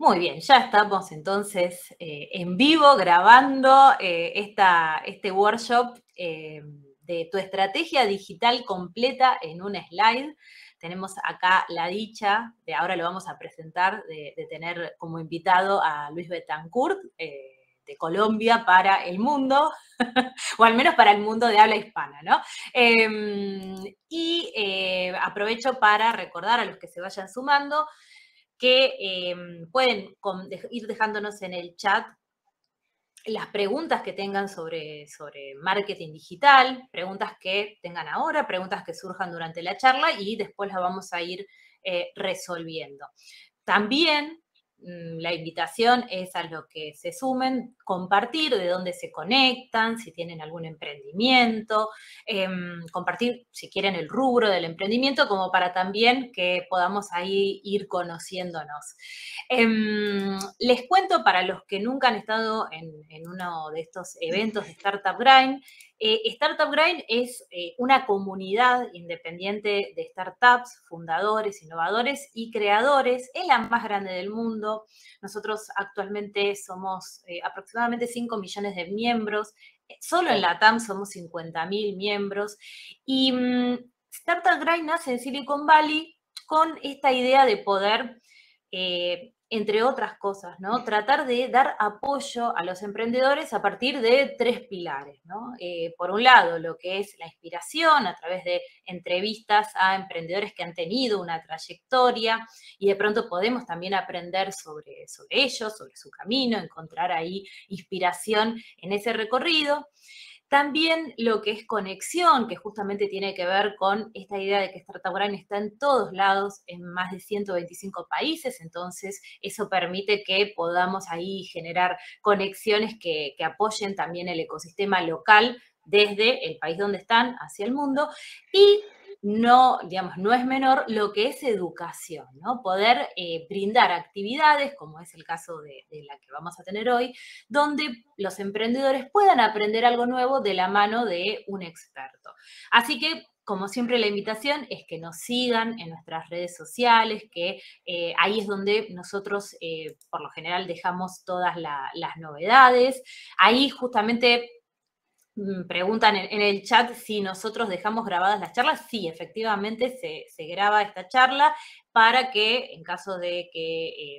Muy bien, ya estamos entonces en vivo grabando este workshop de tu estrategia digital completa en un slide. Tenemos acá la dicha, de ahora lo vamos a presentar, de tener como invitado a Luis Betancourt, de Colombia para el mundo, o al menos para el mundo de habla hispana, ¿no? Aprovecho para recordar a los que se vayan sumando que pueden ir dejándonos en el chat las preguntas que tengan sobre marketing digital, preguntas que tengan ahora, preguntas que surjan durante la charla y después las vamos a ir resolviendo. También la invitación es a los que se sumen, compartir de dónde se conectan, si tienen algún emprendimiento, compartir si quieren el rubro del emprendimiento, como para también que podamos ahí ir conociéndonos. Les cuento para los que nunca han estado en uno de estos eventos de Startup Grind. Startup Grind es una comunidad independiente de startups, fundadores, innovadores y creadores. Es la más grande del mundo. Nosotros actualmente somos aproximadamente 5 millones de miembros. Solo en la TAM somos 50.000 miembros. Y Startup Grind nace en Silicon Valley con esta idea de poder entre otras cosas, ¿no? Tratar de dar apoyo a los emprendedores a partir de 3 pilares, ¿no? Por un lado, lo que es la inspiración a través de entrevistas a emprendedores que han tenido una trayectoria y de pronto podemos también aprender sobre ellos, sobre su camino, encontrar ahí inspiración en ese recorrido. También lo que es conexión, que justamente tiene que ver con esta idea de que Startup Grind está en todos lados, en más de 125 países, entonces eso permite que podamos ahí generar conexiones que apoyen también el ecosistema local desde el país donde están hacia el mundo. Y no, digamos, no es menor lo que es educación, ¿no? Poder brindar actividades, como es el caso de la que vamos a tener hoy, donde los emprendedores puedan aprender algo nuevo de la mano de un experto. Así que, como siempre, la invitación es que nos sigan en nuestras redes sociales, que ahí es donde nosotros, por lo general, dejamos todas las novedades. Ahí justamente preguntan en el chat si nosotros dejamos grabadas las charlas. Sí, efectivamente se graba esta charla para que en caso de que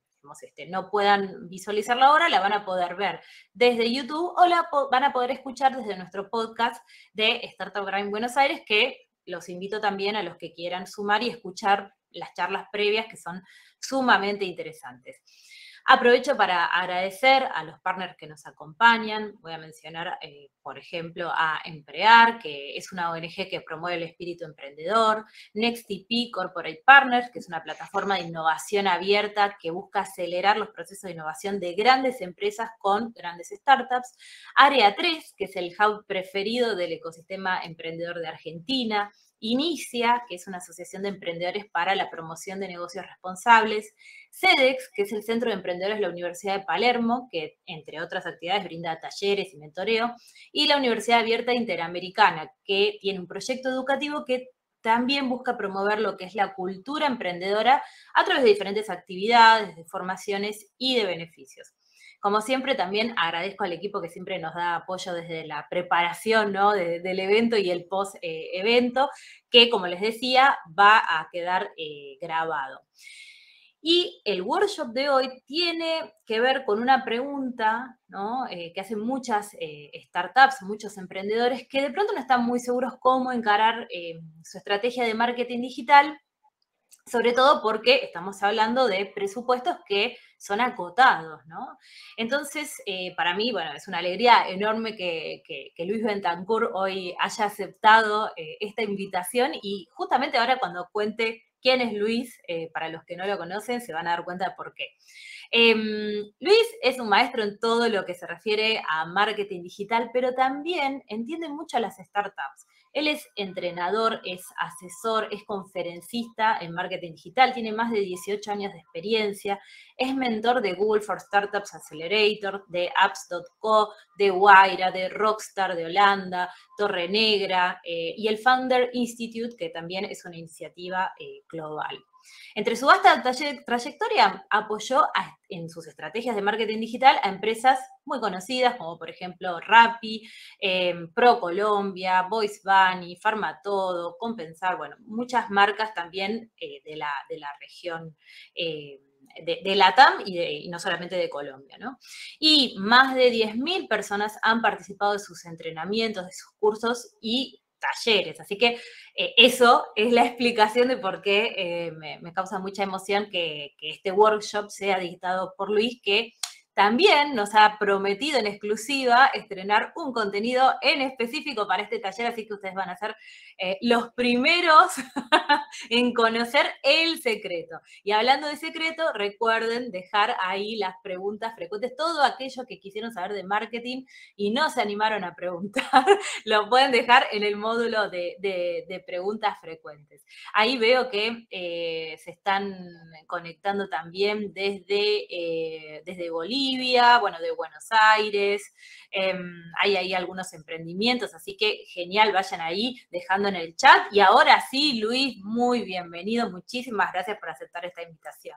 no puedan visualizarla ahora, la van a poder ver desde YouTube o van a poder escuchar desde nuestro podcast de Startup Grind Buenos Aires, que los invito también a los que quieran sumar y escuchar las charlas previas que son sumamente interesantes. Aprovecho para agradecer a los partners que nos acompañan. Voy a mencionar, por ejemplo, a Emprear, que es una ONG que promueve el espíritu emprendedor. NextTP Corporate Partners, que es una plataforma de innovación abierta que busca acelerar los procesos de innovación de grandes empresas con grandes startups. Área 3, que es el hub preferido del ecosistema emprendedor de Argentina. Inicia, que es una asociación de emprendedores para la promoción de negocios responsables. CEDEX, que es el Centro de Emprendedores de la Universidad de Palermo, que entre otras actividades brinda talleres y mentoreo. Y la Universidad Abierta Interamericana, que tiene un proyecto educativo que también busca promover lo que es la cultura emprendedora a través de diferentes actividades, de formaciones y de beneficios. Como siempre, también agradezco al equipo que siempre nos da apoyo desde la preparación, ¿no? del evento y el post-evento, que, como les decía, va a quedar grabado. Y el workshop de hoy tiene que ver con una pregunta, ¿no? Que hacen muchas startups, muchos emprendedores, que de pronto no están muy seguros cómo encarar su estrategia de marketing digital, sobre todo porque estamos hablando de presupuestos que son acotados, ¿no? Entonces, para mí, bueno, es una alegría enorme que Luis Betancourt hoy haya aceptado esta invitación y justamente ahora cuando cuente quién es Luis, para los que no lo conocen, se van a dar cuenta de por qué. Luis es un maestro en todo lo que se refiere a marketing digital, pero también entiende mucho a las startups. Él es entrenador, es asesor, es conferencista en marketing digital, tiene más de 18 años de experiencia, es mentor de Google for Startups Accelerator, de Apps.co, de Wayra, de Rockstar de Holanda, Torre Negra y el Founder Institute, que también es una iniciativa global. Entre su vasta trayectoria, apoyó en sus estrategias de marketing digital a empresas muy conocidas, como por ejemplo Rappi, ProColombia, Voice Bunny, Farmatodo, Compensar, bueno, muchas marcas también de la región de LATAM y no solamente de Colombia, ¿no? Y más de 10.000 personas han participado de sus entrenamientos, de sus cursos y talleres. Así que eso es la explicación de por qué me causa mucha emoción que este workshop sea dictado por Luis, que también nos ha prometido en exclusiva estrenar un contenido en específico para este taller, así que ustedes van a ser los primeros en conocer el secreto. Y hablando de secreto, recuerden dejar ahí las preguntas frecuentes, todo aquello que quisieron saber de marketing y no se animaron a preguntar, lo pueden dejar en el módulo de preguntas frecuentes. Ahí veo que se están conectando también desde Bolivia, bueno, de Buenos Aires, hay ahí algunos emprendimientos, así que genial, vayan ahí dejando en el chat. Y ahora sí, Luis, muy bienvenido, muchísimas gracias por aceptar esta invitación.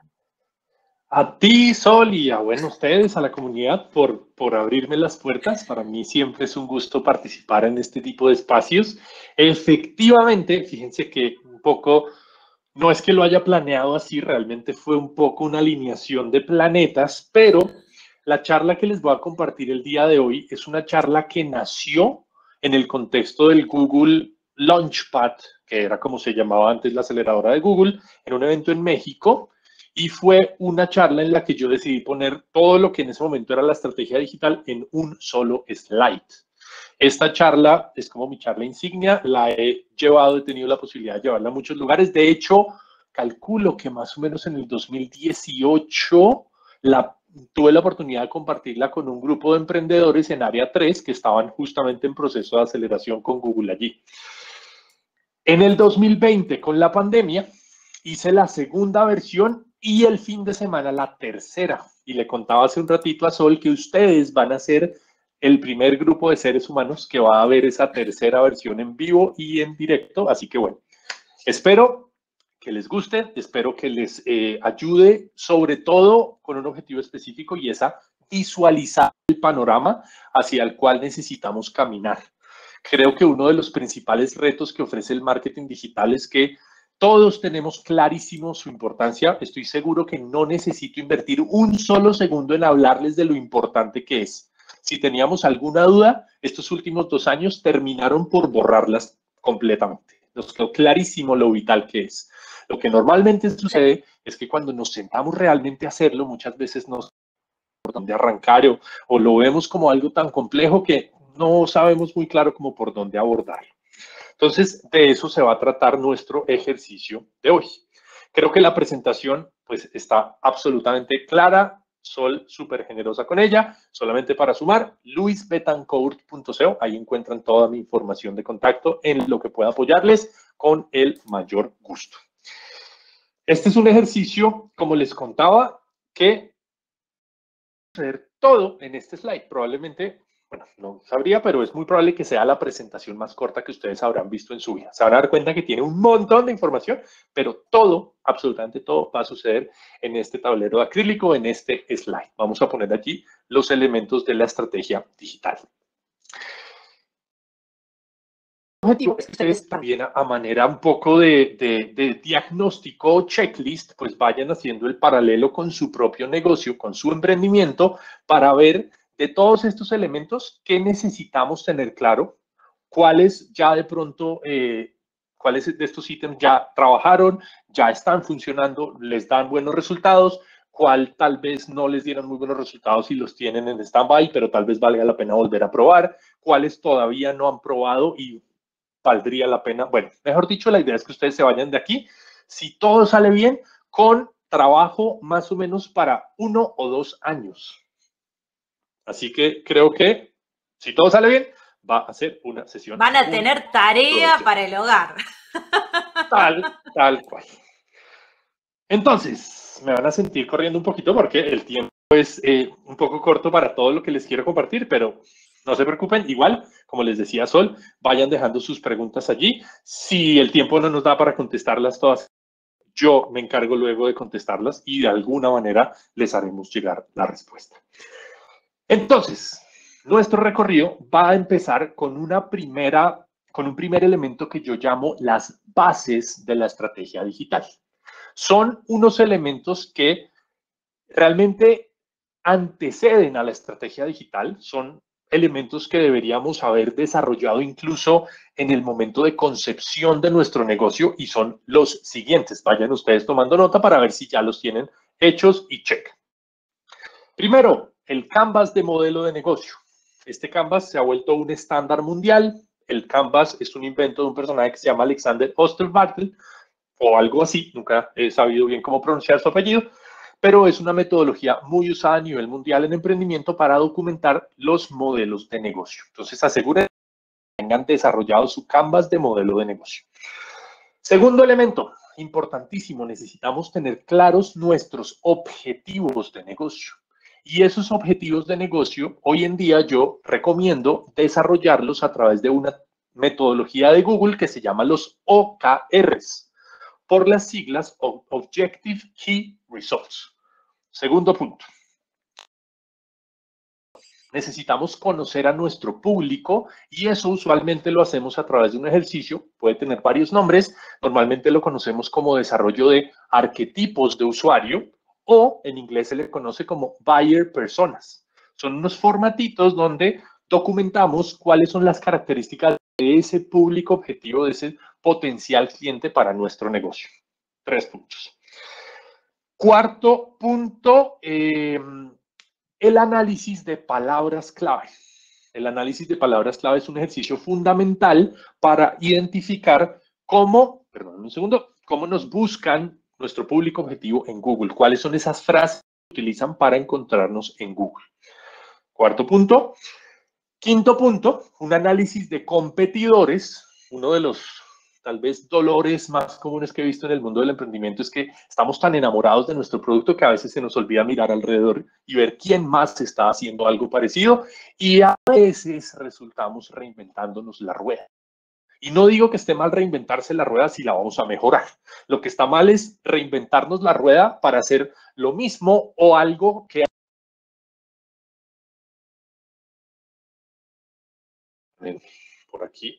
A ti, Sol, y a bueno, ustedes, a la comunidad, por abrirme las puertas. Para mí siempre es un gusto participar en este tipo de espacios. Efectivamente, fíjense que un poco, no es que lo haya planeado así, realmente fue un poco una alineación de planetas, pero la charla que les voy a compartir el día de hoy es una charla que nació en el contexto del Google Launchpad, que era como se llamaba antes la aceleradora de Google, en un evento en México. Y fue una charla en la que yo decidí poner todo lo que en ese momento era la estrategia digital en un solo slide. Esta charla es como mi charla insignia, la he llevado, he tenido la posibilidad de llevarla a muchos lugares. De hecho, calculo que más o menos en el 2018 tuve la oportunidad de compartirla con un grupo de emprendedores en Área 3 que estaban justamente en proceso de aceleración con Google allí. En el 2020, con la pandemia, hice la segunda versión y el fin de semana la tercera. Y le contaba hace un ratito a Sol que ustedes van a ser el primer grupo de seres humanos que va a ver esa tercera versión en vivo y en directo. Así que bueno, espero que les guste, espero que les ayude, sobre todo con un objetivo específico y es a visualizar el panorama hacia el cual necesitamos caminar. Creo que uno de los principales retos que ofrece el marketing digital es que todos tenemos clarísimo su importancia. Estoy seguro que no necesito invertir un solo segundo en hablarles de lo importante que es. Si teníamos alguna duda, estos últimos 2 años terminaron por borrarlas completamente. Nos quedó clarísimo lo vital que es. Lo que normalmente sucede es que cuando nos sentamos realmente a hacerlo, muchas veces no sabemos por dónde arrancar o lo vemos como algo tan complejo que no sabemos muy claro como por dónde abordarlo. Entonces, de eso se va a tratar nuestro ejercicio de hoy. Creo que la presentación pues está absolutamente clara. Sol súper generosa con ella. Solamente para sumar, luisbetancourt.co. Ahí encuentran toda mi información de contacto en lo que pueda apoyarles con el mayor gusto. Este es un ejercicio, como les contaba, que hacer todo en este slide. Probablemente, bueno, no sabría, pero es muy probable que sea la presentación más corta que ustedes habrán visto en su vida. Se van a dar cuenta que tiene un montón de información, pero todo, absolutamente todo, va a suceder en este tablero de acrílico, en este slide. Vamos a poner allí los elementos de la estrategia digital. Objetivo es que ustedes también a manera un poco de diagnóstico o checklist, pues vayan haciendo el paralelo con su propio negocio, con su emprendimiento, para ver de todos estos elementos qué necesitamos tener claro, cuáles ya de pronto, cuáles de estos ítems ya trabajaron, ya están funcionando, les dan buenos resultados, cuál tal vez no les dieron muy buenos resultados y los tienen en stand-by, pero tal vez valga la pena volver a probar, cuáles todavía no han probado y valdría la pena. Bueno, mejor dicho, la idea es que ustedes se vayan de aquí, si todo sale bien, con trabajo más o menos para 1 o 2 años. Así que creo que, si todo sale bien, va a ser una sesión. Van a tener tarea para el hogar. Tal cual. Entonces, me van a sentir corriendo un poquito porque el tiempo es un poco corto para todo lo que les quiero compartir, pero no se preocupen, igual, como les decía Sol, vayan dejando sus preguntas allí. Si el tiempo no nos da para contestarlas todas, yo me encargo luego de contestarlas y de alguna manera les haremos llegar la respuesta. Entonces, nuestro recorrido va a empezar con un primer elemento que yo llamo las bases de la estrategia digital. Son unos elementos que realmente anteceden a la estrategia digital, son elementos que deberíamos haber desarrollado incluso en el momento de concepción de nuestro negocio y son los siguientes. Vayan ustedes tomando nota para ver si ya los tienen hechos y check. Primero, el Canvas de modelo de negocio. Este Canvas se ha vuelto un estándar mundial. El Canvas es un invento de un personaje que se llama Alexander Osterwalder o algo así, nunca he sabido bien cómo pronunciar su apellido, pero es una metodología muy usada a nivel mundial en emprendimiento para documentar los modelos de negocio. Entonces, aseguren que tengan desarrollado su Canvas de modelo de negocio. Segundo elemento, importantísimo, necesitamos tener claros nuestros objetivos de negocio. Y esos objetivos de negocio, hoy en día yo recomiendo desarrollarlos a través de una metodología de Google que se llama los OKRs, por las siglas Objective Key Results. Segundo punto. Necesitamos conocer a nuestro público y eso usualmente lo hacemos a través de un ejercicio, puede tener varios nombres, normalmente lo conocemos como desarrollo de arquetipos de usuario o en inglés se le conoce como buyer personas. Son unos formatitos donde documentamos cuáles son las características de ese público objetivo, de ese potencial cliente para nuestro negocio. 3 puntos. Cuarto punto, el análisis de palabras clave. El análisis de palabras clave es un ejercicio fundamental para identificar cómo nos buscan nuestro público objetivo en Google. ¿Cuáles son esas frases que utilizan para encontrarnos en Google? Cuarto punto. Quinto punto, un análisis de competidores. Uno de los tal vez dolores más comunes que he visto en el mundo del emprendimiento es que estamos tan enamorados de nuestro producto que a veces se nos olvida mirar alrededor y ver quién más está haciendo algo parecido y a veces resultamos reinventándonos la rueda. Y no digo que esté mal reinventarse la rueda si la vamos a mejorar. Lo que está mal es reinventarnos la rueda para hacer lo mismo o algo que... Por aquí,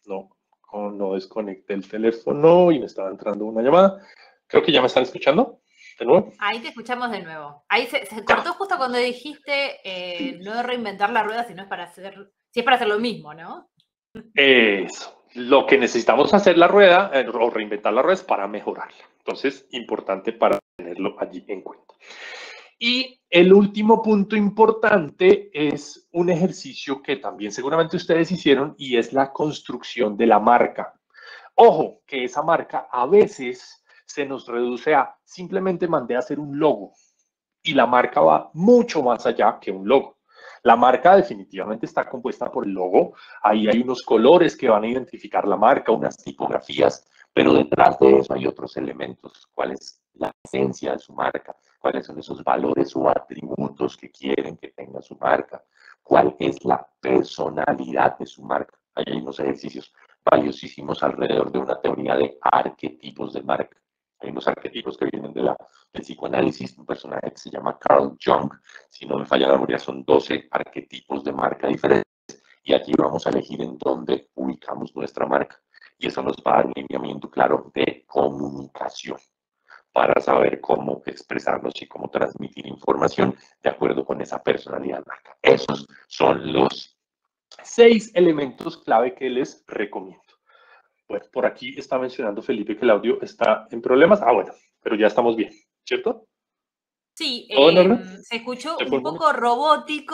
no desconecté el teléfono y me estaba entrando una llamada. Creo que ya me están escuchando de nuevo. Ahí te escuchamos de nuevo. Ahí se cortó justo cuando dijiste no reinventar la rueda, sino es para hacer, si es para hacer lo mismo, ¿no? Eso. Lo que necesitamos hacer la rueda o reinventar la rueda es para mejorarla. Entonces, importante para tenerlo allí en cuenta. Y el último punto importante es un ejercicio que también seguramente ustedes hicieron y es la construcción de la marca. Ojo, que esa marca a veces se nos reduce a simplemente mandé a hacer un logo y la marca va mucho más allá que un logo. La marca definitivamente está compuesta por el logo, ahí hay unos colores que van a identificar la marca, unas tipografías, pero detrás de eso hay otros elementos. ¿Cuál es la esencia de su marca? ¿Cuáles son esos valores o atributos que quieren que tenga su marca? ¿Cuál es la personalidad de su marca? Ahí hay unos ejercicios valiosísimos alrededor de una teoría de arquetipos de marca. Hay unos arquetipos que vienen del psicoanálisis, un personaje que se llama Carl Jung. Si no me falla la memoria, son 12 arquetipos de marca diferentes y aquí vamos a elegir en dónde ubicamos nuestra marca. Y eso nos va a dar un lineamiento claro de comunicación para saber cómo expresarnos y cómo transmitir información de acuerdo con esa personalidad de marca. Esos son los 6 elementos clave que les recomiendo. Bueno, por aquí está mencionando Felipe que el audio está en problemas. Ah, bueno, pero ya estamos bien, ¿cierto? Sí, ¿Todo se escuchó un poco robótico,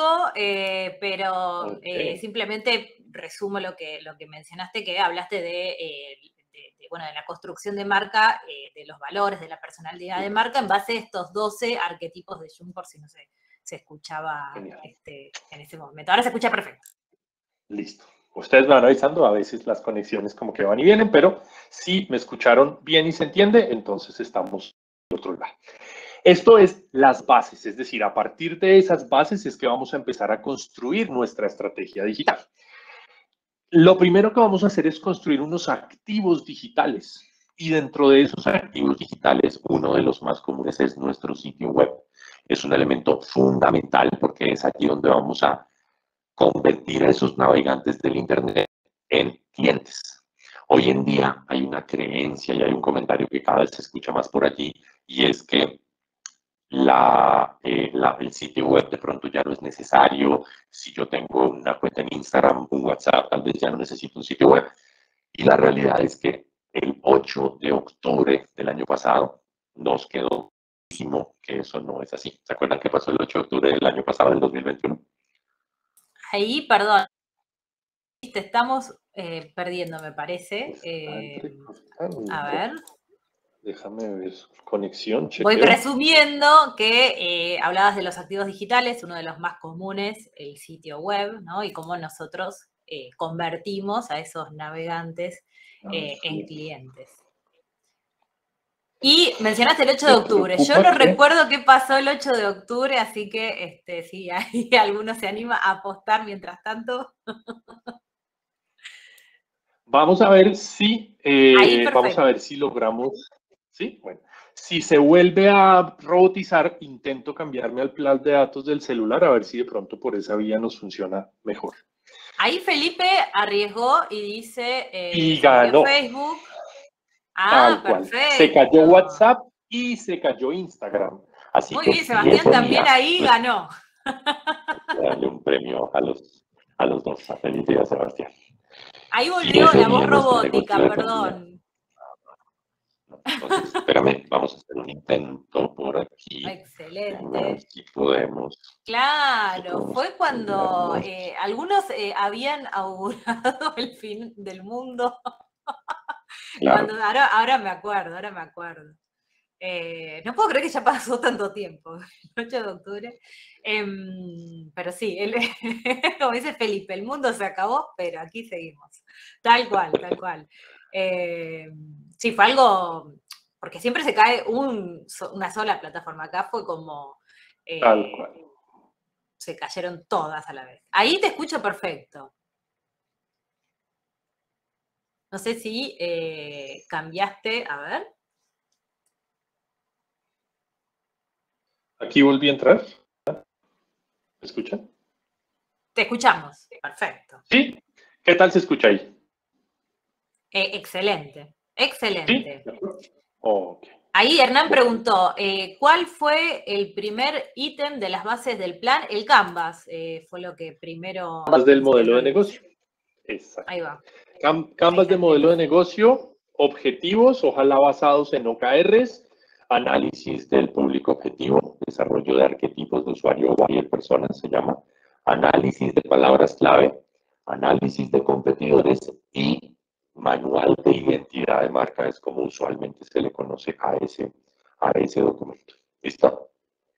pero simplemente resumo lo que mencionaste, que hablaste de la construcción de marca, de los valores, de la personalidad de marca, en base a estos 12 arquetipos de Jung, por si no se escuchaba en ese momento. Ahora se escucha perfecto. Listo. Ustedes me van avisando, a veces las conexiones como que van y vienen, pero si me escucharon bien y se entiende, entonces estamos en otro lugar. Esto es las bases, es decir, a partir de esas bases es que vamos a empezar a construir nuestra estrategia digital. Lo primero que vamos a hacer es construir unos activos digitales. Y dentro de esos activos digitales, uno de los más comunes es nuestro sitio web. Es un elemento fundamental porque es aquí donde vamos a convertir a esos navegantes del Internet en clientes. Hoy en día hay una creencia y hay un comentario que cada vez se escucha más por allí, y es que el sitio web de pronto ya no es necesario. Si yo tengo una cuenta en Instagram, un WhatsApp, tal vez ya no necesito un sitio web. Y la realidad es que el 8 de octubre del año pasado nos quedó clarísimo que eso no es así. ¿Se acuerdan qué pasó el 8 de octubre del año pasado, del 2021? Ahí, perdón, te estamos perdiendo, me parece. A ver. Déjame ver. Conexión, Voy chequeo. presumiendo que hablabas de los activos digitales, uno de los más comunes, el sitio web, ¿no? Y cómo nosotros convertimos a esos navegantes en clientes. Y mencionaste el 8 de octubre. Yo no recuerdo qué pasó el 8 de octubre, así que si ahí alguno se anima a apostar mientras tanto. Vamos a ver si, Ahí, perfecto. logramos. Sí, bueno. Si se vuelve a robotizar, intento cambiarme al plan de datos del celular a ver si de pronto por esa vía nos funciona mejor. Ahí Felipe arriesgó y dice, Y se cayó ganó. Facebook. Tal cual. Perfecto. Se cayó WhatsApp y se cayó Instagram. Así Muy que bien, Sebastián también ahí ganó. Darle un premio a los dos, a Felipe y a Sebastián. Ahí Si volvió ese la voz día nuestro negocio robótica, dependía. perdón. Entonces, espérame, vamos a hacer un intento por aquí. Déjame ver Excelente. si podemos. Claro, fue cuando cambiarnos. algunos habían augurado el fin del mundo. Claro. Ahora me acuerdo. No puedo creer que ya pasó tanto tiempo, el 8 de octubre. Pero sí, como dice Felipe, el mundo se acabó, pero aquí seguimos. Tal cual, tal cual. Sí, fue algo, porque siempre se cae una sola plataforma. Acá fue como, Tal cual. se cayeron todas a la vez. Ahí te escucho perfecto. No sé si cambiaste, a ver. Aquí volví a entrar. ¿Me escuchan? Te escuchamos, perfecto. Sí. ¿Qué tal se escucha ahí? Excelente, Sí. excelente. Ok. Ahí Hernán preguntó, ¿cuál fue el primer ítem de las bases del plan? El Canvas fue lo que primero... Canvas del modelo de negocio. Exacto. Ahí va. Canvas de modelo de negocio, objetivos, ojalá basados en OKRs, Análisis del público objetivo, desarrollo de arquetipos de usuario o de personas, se llama. Análisis de palabras clave, análisis de competidores y manual de identidad de marca, es como usualmente se le conoce a ese documento. ¿Listo?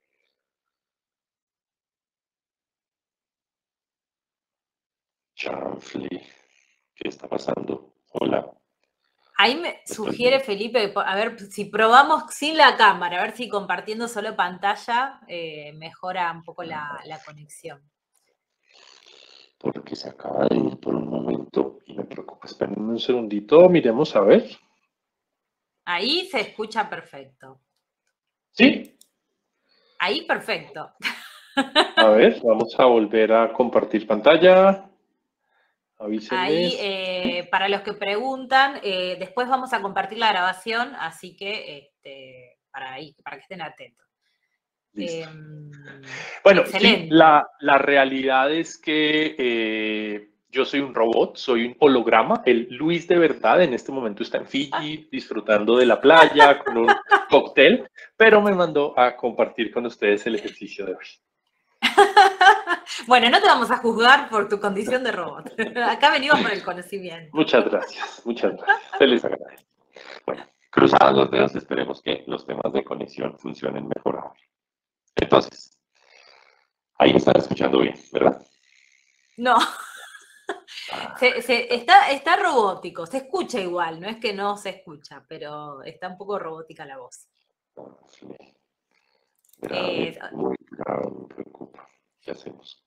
Chanfle, ¿qué está pasando? Hola. Ahí me sugiere Felipe, a ver si probamos sin la cámara, a ver si compartiendo solo pantalla mejora un poco la conexión. Porque se acaba de ir por un momento y me preocupa. Esperen un segundito, miremos a ver. Ahí se escucha perfecto. ¿Sí? Ahí perfecto. A ver, vamos a volver a compartir pantalla. Avísenme. Ahí, para los que preguntan, después vamos a compartir la grabación, así que para que estén atentos. Bueno, excelente. sí, la realidad es que yo soy un robot, soy un holograma. El Luis de verdad en este momento está en Fiji disfrutando de la playa con un cóctel, pero me mandó a compartir con ustedes el ejercicio de hoy. Bueno, no te vamos a juzgar por tu condición de robot. Acá venimos por el conocimiento. Muchas gracias, muchas gracias. Se les agradece. Bueno, cruzados los dedos, esperemos que los temas de conexión funcionen mejor ahora. Entonces, ahí me están escuchando bien, ¿verdad? No. Está robótico, se escucha igual, no es que no se escucha, pero está un poco robótica la voz. Grave, muy grave, me preocupa. ¿Qué hacemos?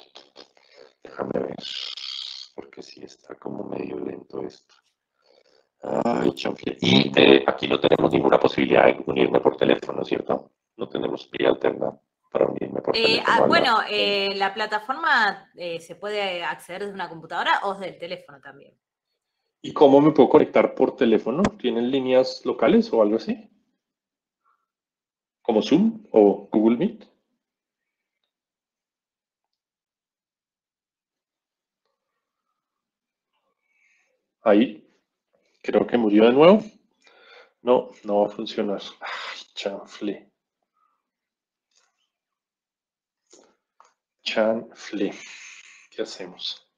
Déjame ver, porque sí está como medio lento esto. Ay, chanfle. Y aquí no tenemos ninguna posibilidad de unirme por teléfono, ¿cierto? No tenemos vía alterna para unirme por teléfono a la... Bueno, la plataforma se puede acceder desde una computadora o desde el teléfono también. ¿Y cómo me puedo conectar por teléfono? ¿Tienen líneas locales o algo así? ¿Como Zoom o Google Meet? Ahí, creo que murió de nuevo. No, no va a funcionar. Ay, chanfle. Chanfle. ¿Qué hacemos?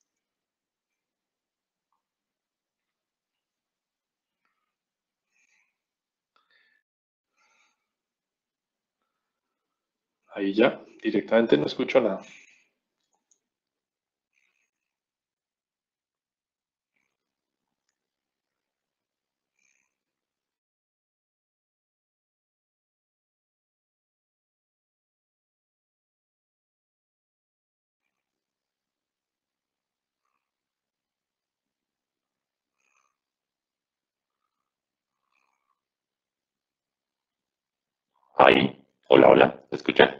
Ahí ya, directamente no escucho nada. Ahí, hola, hola, ¿me escuchan?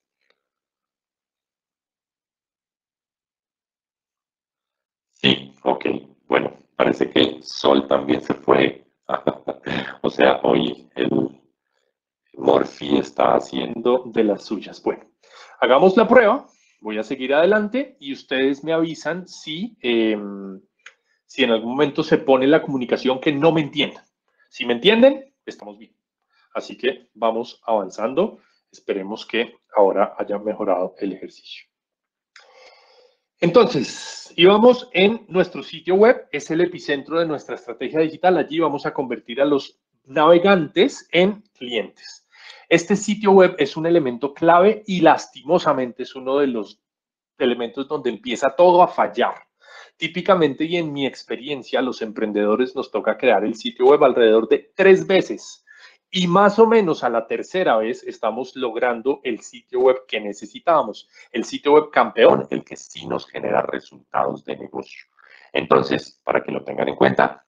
Sí, ok. Bueno, parece que Sol también se fue. O sea, hoy el Morphy está haciendo... De las suyas. Bueno, hagamos la prueba. Voy a seguir adelante y ustedes me avisan si en algún momento se pone la comunicación que no me entiendan. Si me entienden, estamos bien. Así que vamos avanzando. Esperemos que ahora haya mejorado el ejercicio. Entonces, íbamos en nuestro sitio web, es el epicentro de nuestra estrategia digital. Allí vamos a convertir a los navegantes en clientes. Este sitio web es un elemento clave y lastimosamente es uno de los elementos donde empieza todo a fallar. Típicamente y en mi experiencia, los emprendedores nos toca crear el sitio web alrededor de 3 veces y más o menos a la tercera vez estamos logrando el sitio web que necesitábamos, el sitio web campeón, El que sí nos genera resultados de negocio. Entonces, para que lo tengan en cuenta,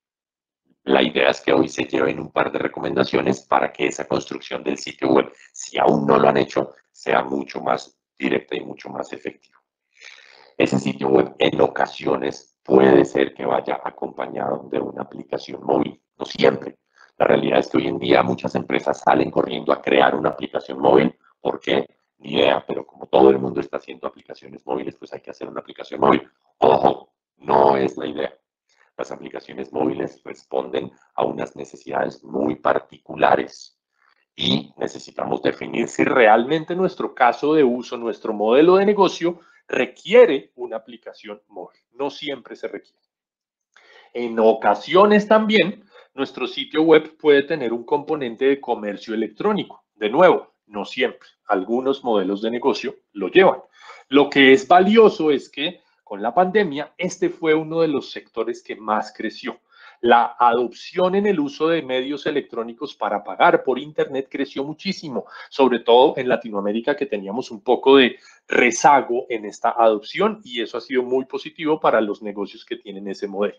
la idea es que hoy se lleven un par de recomendaciones para que esa construcción del sitio web, si aún no lo han hecho, sea mucho más directa y mucho más efectiva. Ese sitio web en ocasiones puede ser que vaya acompañado de una aplicación móvil, no siempre. La realidad es que hoy en día muchas empresas salen corriendo a crear una aplicación móvil. ¿Por qué? Ni idea, pero como todo el mundo está haciendo aplicaciones móviles, pues hay que hacer una aplicación móvil. Ojo, no es la idea. Las aplicaciones móviles responden a unas necesidades muy particulares y necesitamos definir si realmente nuestro caso de uso, nuestro modelo de negocio requiere una aplicación móvil. No siempre se requiere. En ocasiones también, nuestro sitio web puede tener un componente de comercio electrónico. De nuevo, no siempre. Algunos modelos de negocio lo llevan. Lo que es valioso es que con la pandemia, este fue uno de los sectores que más creció. La adopción en el uso de medios electrónicos para pagar por Internet creció muchísimo, sobre todo en Latinoamérica, que teníamos un poco de rezago en esta adopción y eso ha sido muy positivo para los negocios que tienen ese modelo.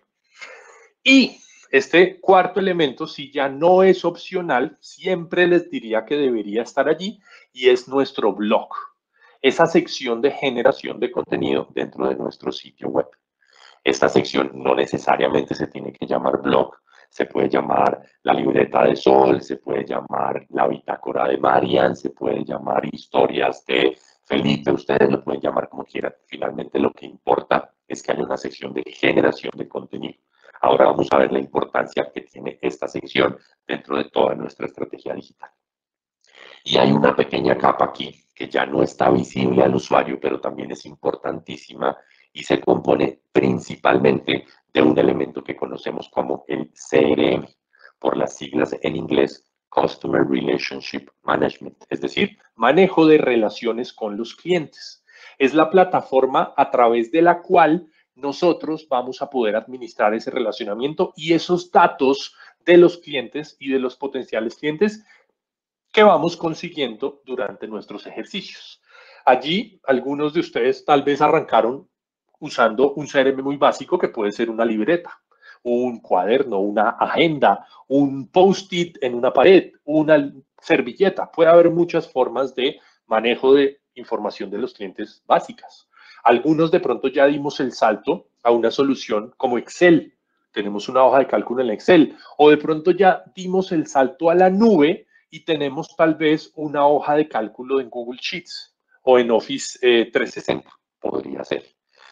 Y este cuarto elemento, si ya no es opcional, siempre les diría que debería estar allí y es nuestro blog, esa sección de generación de contenido dentro de nuestro sitio web. Esta sección no necesariamente se tiene que llamar blog, se puede llamar la libreta de Sol, se puede llamar la bitácora de Marian, se puede llamar historias de Felipe, ustedes lo pueden llamar como quieran. Finalmente lo que importa es que haya una sección de generación de contenido. Ahora vamos a ver la importancia que tiene esta sección dentro de toda nuestra estrategia digital. Y hay una pequeña capa aquí que ya no está visible al usuario, pero también es importantísima y se compone principalmente de un elemento que conocemos como el CRM, por las siglas en inglés Customer Relationship Management, es decir, manejo de relaciones con los clientes. Es la plataforma a través de la cual nosotros vamos a poder administrar ese relacionamiento y esos datos de los clientes y de los potenciales clientes que vamos consiguiendo durante nuestros ejercicios. Allí, algunos de ustedes tal vez arrancaron usando un CRM muy básico que puede ser una libreta. un cuaderno, una agenda, un post-it en una pared, una servilleta. Puede haber muchas formas de manejo de información de los clientes básicas. Algunos de pronto ya dimos el salto a una solución como Excel. Tenemos una hoja de cálculo en Excel. O de pronto ya dimos el salto a la nube y tenemos tal vez una hoja de cálculo en Google Sheets o en Office 360. Podría ser.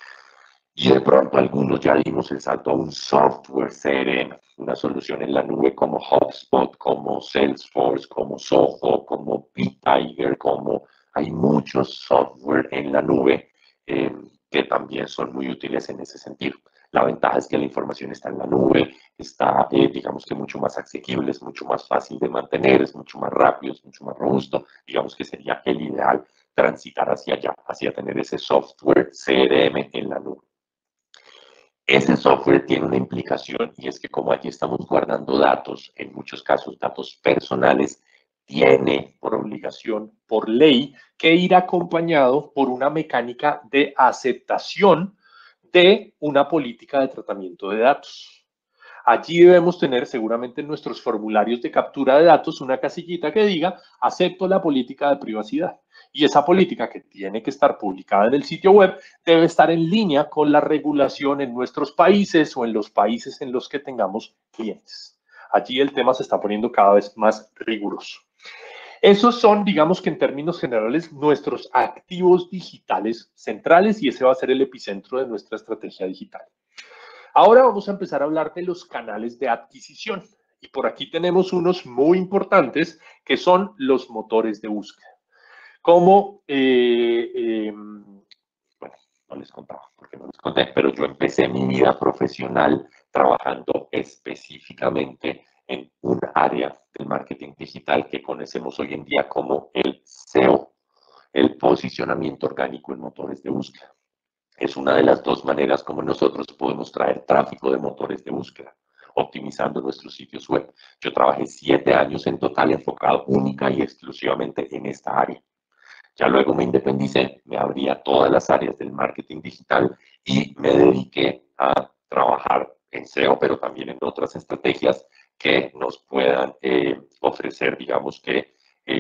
Y de pronto algunos ya dimos el salto a un software CRM, una solución en la nube como HubSpot, como Salesforce, como Zoho, como BigTiger, como hay muchos software en la nube que también son muy útiles en ese sentido. La ventaja es que la información está en la nube, está, digamos que mucho más asequible, es mucho más fácil de mantener, es mucho más rápido, es mucho más robusto. Digamos que sería el ideal transitar hacia allá, hacia tener ese software CRM en la nube. Ese software tiene una implicación y es que como aquí estamos guardando datos, en muchos casos datos personales, tiene por obligación, por ley, que ir acompañado por una mecánica de aceptación de una política de tratamiento de datos. Allí debemos tener seguramente en nuestros formularios de captura de datos una casillita que diga acepto la política de privacidad. Y esa política que tiene que estar publicada en el sitio web debe estar en línea con la regulación en nuestros países o en los países en los que tengamos clientes. Allí el tema se está poniendo cada vez más riguroso. Esos son, digamos que en términos generales, nuestros activos digitales centrales y ese va a ser el epicentro de nuestra estrategia digital. Ahora vamos a empezar a hablar de los canales de adquisición. Y por aquí tenemos unos muy importantes que son los motores de búsqueda. Como, bueno, no les contaba, porque no les conté, pero yo empecé mi vida profesional trabajando específicamente en un área del marketing digital que conocemos hoy en día como el SEO, el posicionamiento orgánico en motores de búsqueda. Es una de las dos maneras como nosotros podemos traer tráfico de motores de búsqueda, optimizando nuestros sitios web. Yo trabajé 7 años en total enfocado única y exclusivamente en esta área. Ya luego me independicé, me abrí a todas las áreas del marketing digital y me dediqué a trabajar en SEO, pero también en otras estrategias que nos puedan ofrecer, digamos que,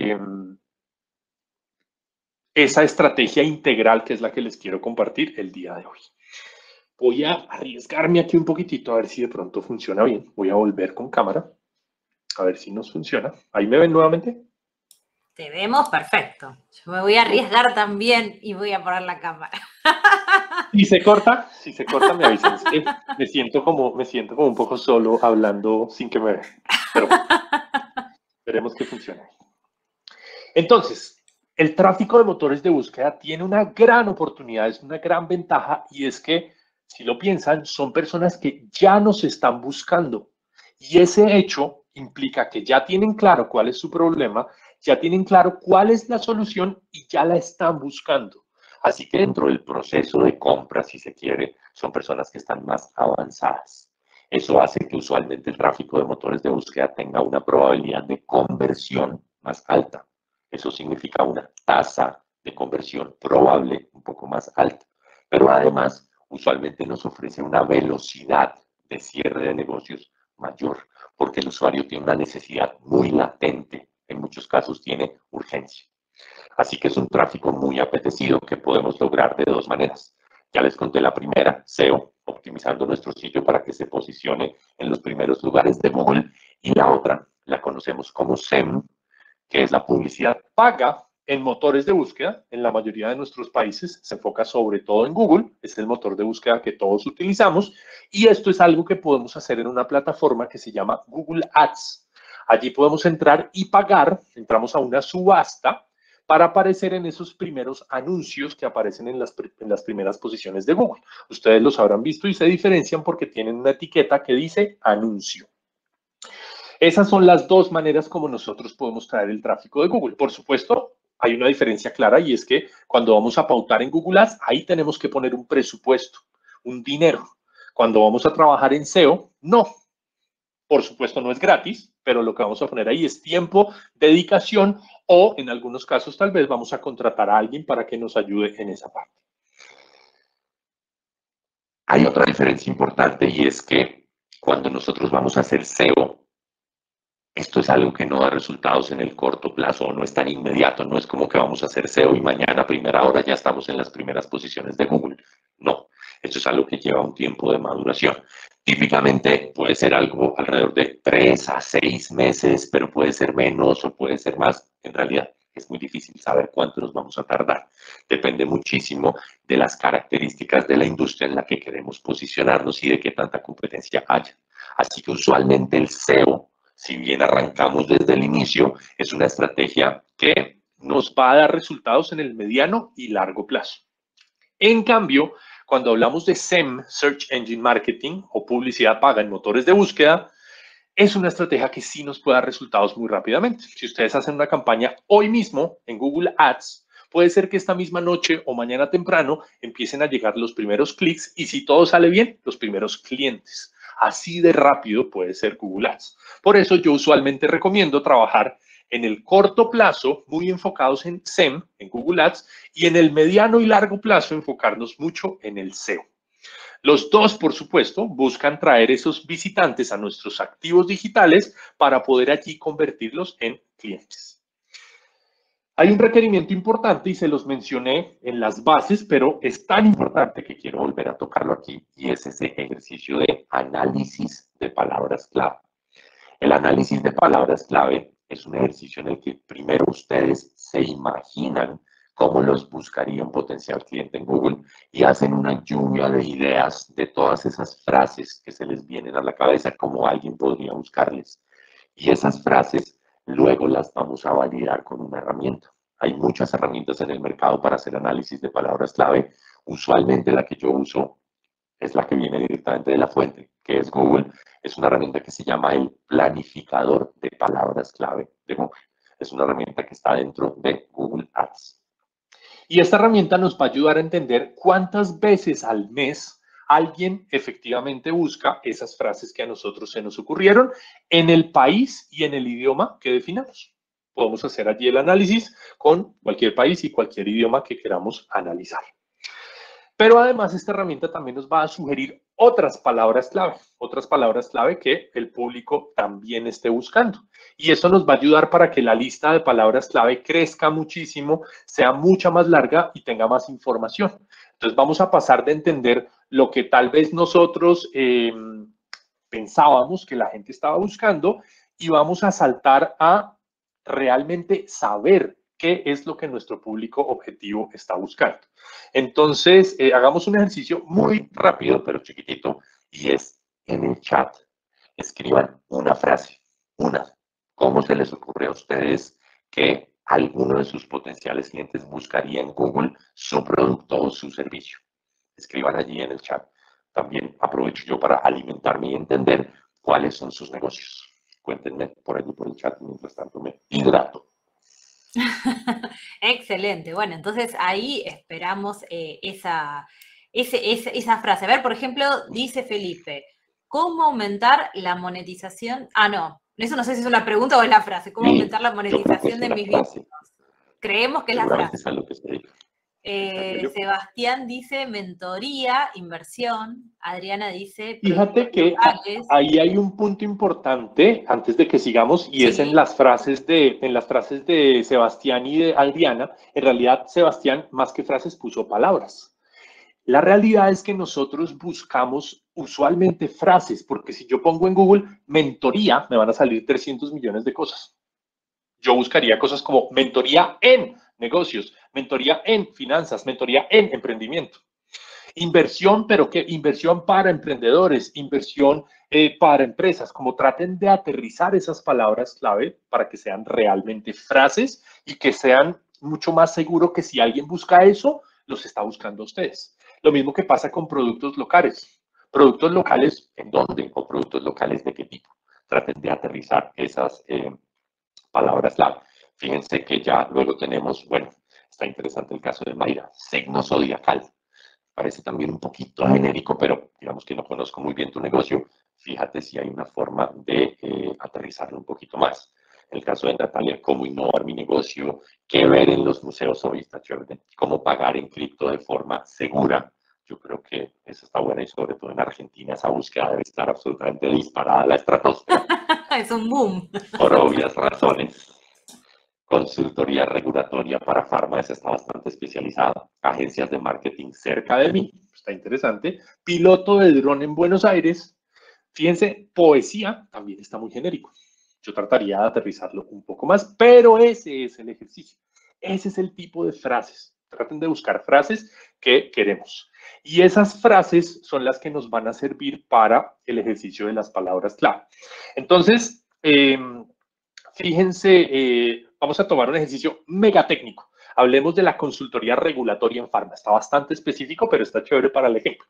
esa estrategia integral que es la que les quiero compartir el día de hoy. Voy a arriesgarme aquí un poquitito a ver si de pronto funciona bien. Voy a volver con cámara, a ver si nos funciona. ¿Ahí me ven nuevamente? Te vemos perfecto. Yo me voy a arriesgar también y voy a poner la cámara. Si se corta me avisan. Es que me siento como un poco solo hablando sin que me vean. Pero bueno, esperemos que funcione. Entonces, el tráfico de motores de búsqueda tiene una gran oportunidad, es una gran ventaja y es que, si lo piensan, son personas que ya nos están buscando. Y ese hecho implica que ya tienen claro cuál es su problema, ya tienen claro cuál es la solución y ya la están buscando. Así que dentro del proceso de compra, si se quiere, son personas que están más avanzadas. Eso hace que usualmente el tráfico de motores de búsqueda tenga una probabilidad de conversión más alta. Eso significa una tasa de conversión probable un poco más alta. Pero además, usualmente nos ofrece una velocidad de cierre de negocios mayor, porque el usuario tiene una necesidad muy latente. En muchos casos tiene urgencia. Así que es un tráfico muy apetecido que podemos lograr de dos maneras. Ya les conté la primera, SEO, optimizando nuestro sitio para que se posicione en los primeros lugares de Google. Y la otra la conocemos como SEM, que es la publicidad paga en motores de búsqueda. En la mayoría de nuestros países se enfoca sobre todo en Google, es el motor de búsqueda que todos utilizamos y esto es algo que podemos hacer en una plataforma que se llama Google Ads. Allí podemos entrar y pagar, entramos a una subasta para aparecer en esos primeros anuncios que aparecen en las primeras posiciones de Google. Ustedes los habrán visto y se diferencian porque tienen una etiqueta que dice anuncio. Esas son las dos maneras como nosotros podemos traer el tráfico de Google. Por supuesto, hay una diferencia clara y es que cuando vamos a pautar en Google Ads, ahí tenemos que poner un presupuesto, un dinero. Cuando vamos a trabajar en SEO, no. Por supuesto, no es gratis, pero lo que vamos a poner ahí es tiempo, dedicación o en algunos casos tal vez vamos a contratar a alguien para que nos ayude en esa parte. Hay otra diferencia importante y es que cuando nosotros vamos a hacer SEO, esto es algo que no da resultados en el corto plazo, no es tan inmediato, no es como que vamos a hacer SEO y mañana a primera hora ya estamos en las primeras posiciones de Google. No, esto es algo que lleva un tiempo de maduración. Típicamente puede ser algo alrededor de 3 a 6 meses, pero puede ser menos o puede ser más. En realidad es muy difícil saber cuánto nos vamos a tardar. Depende muchísimo de las características de la industria en la que queremos posicionarnos y de qué tanta competencia haya. Así que usualmente el SEO, si bien arrancamos desde el inicio, es una estrategia que nos va a dar resultados en el mediano y largo plazo. En cambio, cuando hablamos de SEM, Search Engine Marketing, o publicidad paga en motores de búsqueda, es una estrategia que sí nos puede dar resultados muy rápidamente. Si ustedes hacen una campaña hoy mismo en Google Ads, puede ser que esta misma noche o mañana temprano empiecen a llegar los primeros clics y, si todo sale bien, los primeros clientes. Así de rápido puede ser Google Ads. Por eso yo usualmente recomiendo trabajar en el corto plazo muy enfocados en SEM, en Google Ads, y en el mediano y largo plazo enfocarnos mucho en el SEO. Los dos, por supuesto, buscan traer esos visitantes a nuestros activos digitales para poder allí convertirlos en clientes. Hay un requerimiento importante y se los mencioné en las bases, pero es tan importante que quiero volver a tocarlo aquí, y es ese ejercicio de análisis de palabras clave. El análisis de palabras clave es un ejercicio en el que primero ustedes se imaginan cómo los buscaría un potencial cliente en Google y hacen una lluvia de ideas de todas esas frases que se les vienen a la cabeza, como alguien podría buscarles. Y esas frases luego las vamos a validar con una herramienta. Hay muchas herramientas en el mercado para hacer análisis de palabras clave. Usualmente la que yo uso es la que viene directamente de la fuente, que es Google. Es una herramienta que se llama el planificador de palabras clave de Google. Es una herramienta que está dentro de Google Ads. Y esta herramienta nos va a ayudar a entender cuántas veces al mes alguien efectivamente busca esas frases que a nosotros se nos ocurrieron en el país y en el idioma que definamos. Podemos hacer allí el análisis con cualquier país y cualquier idioma que queramos analizar. Pero además esta herramienta también nos va a sugerir otras palabras clave que el público también esté buscando. Y eso nos va a ayudar para que la lista de palabras clave crezca muchísimo, sea mucha más larga y tenga más información. Entonces vamos a pasar de entender lo que tal vez nosotros pensábamos que la gente estaba buscando y vamos a saltar a realmente saber qué es lo que nuestro público objetivo está buscando. Entonces, hagamos un ejercicio muy rápido, pero chiquitito, y es en el chat. Escriban una frase, una. ¿Cómo se les ocurre a ustedes que alguno de sus potenciales clientes buscaría en Google su producto o su servicio? Escriban allí en el chat. También aprovecho yo para alimentarme y entender cuáles son sus negocios. Cuéntenme por allí por el chat, mientras tanto me hidrato. Excelente. Bueno, entonces ahí esperamos esa frase. A ver, por ejemplo, dice Felipe, ¿cómo aumentar la monetización? Ah, no, eso no sé si es una pregunta o es la frase. ¿Cómo aumentar la monetización de mis videos? Creemos que es la frase. Es lo que se dice. Sebastián dice mentoría, inversión. Adriana dice... Fíjate que ahí hay un punto importante antes de que sigamos, y sí, es en las frases de Sebastián y de Adriana. En realidad, Sebastián, más que frases, puso palabras. La realidad es que nosotros buscamos usualmente frases, porque si yo pongo en Google mentoría, me van a salir 300 millones de cosas. Yo buscaría cosas como mentoría en negocios, mentoría en finanzas, mentoría en emprendimiento. Inversión, pero ¿qué? Inversión para emprendedores, inversión para empresas. Como traten de aterrizar esas palabras clave para que sean realmente frases y que sean mucho más seguro que si alguien busca eso, los está buscando a ustedes. Lo mismo que pasa con productos locales. ¿Productos locales en dónde? ¿O productos locales de qué tipo? Traten de aterrizar esas palabras clave. Fíjense que ya luego tenemos, bueno, está interesante el caso de Mayra, signo zodiacal. Parece también un poquito genérico, pero digamos que no conozco muy bien tu negocio. Fíjate si hay una forma de aterrizarlo un poquito más. En el caso de Natalia, cómo innovar mi negocio, qué ver en los museos hoy, está chévere, cómo pagar en cripto de forma segura. Yo creo que eso está bueno y sobre todo en Argentina esa búsqueda debe estar absolutamente disparada a la estratosfera. Es un boom. Por obvias razones. Consultoría regulatoria para farma, esa está bastante especializada. Agencias de marketing cerca de mí, está interesante. Piloto de dron en Buenos Aires. Fíjense, poesía también está muy genérico. Yo trataría de aterrizarlo un poco más, pero ese es el ejercicio. Ese es el tipo de frases. Traten de buscar frases que queremos. Y esas frases son las que nos van a servir para el ejercicio de las palabras clave. Entonces, fíjense, vamos a tomar un ejercicio mega técnico. Hablemos de la consultoría regulatoria en farma. Está bastante específico, pero está chévere para el ejemplo.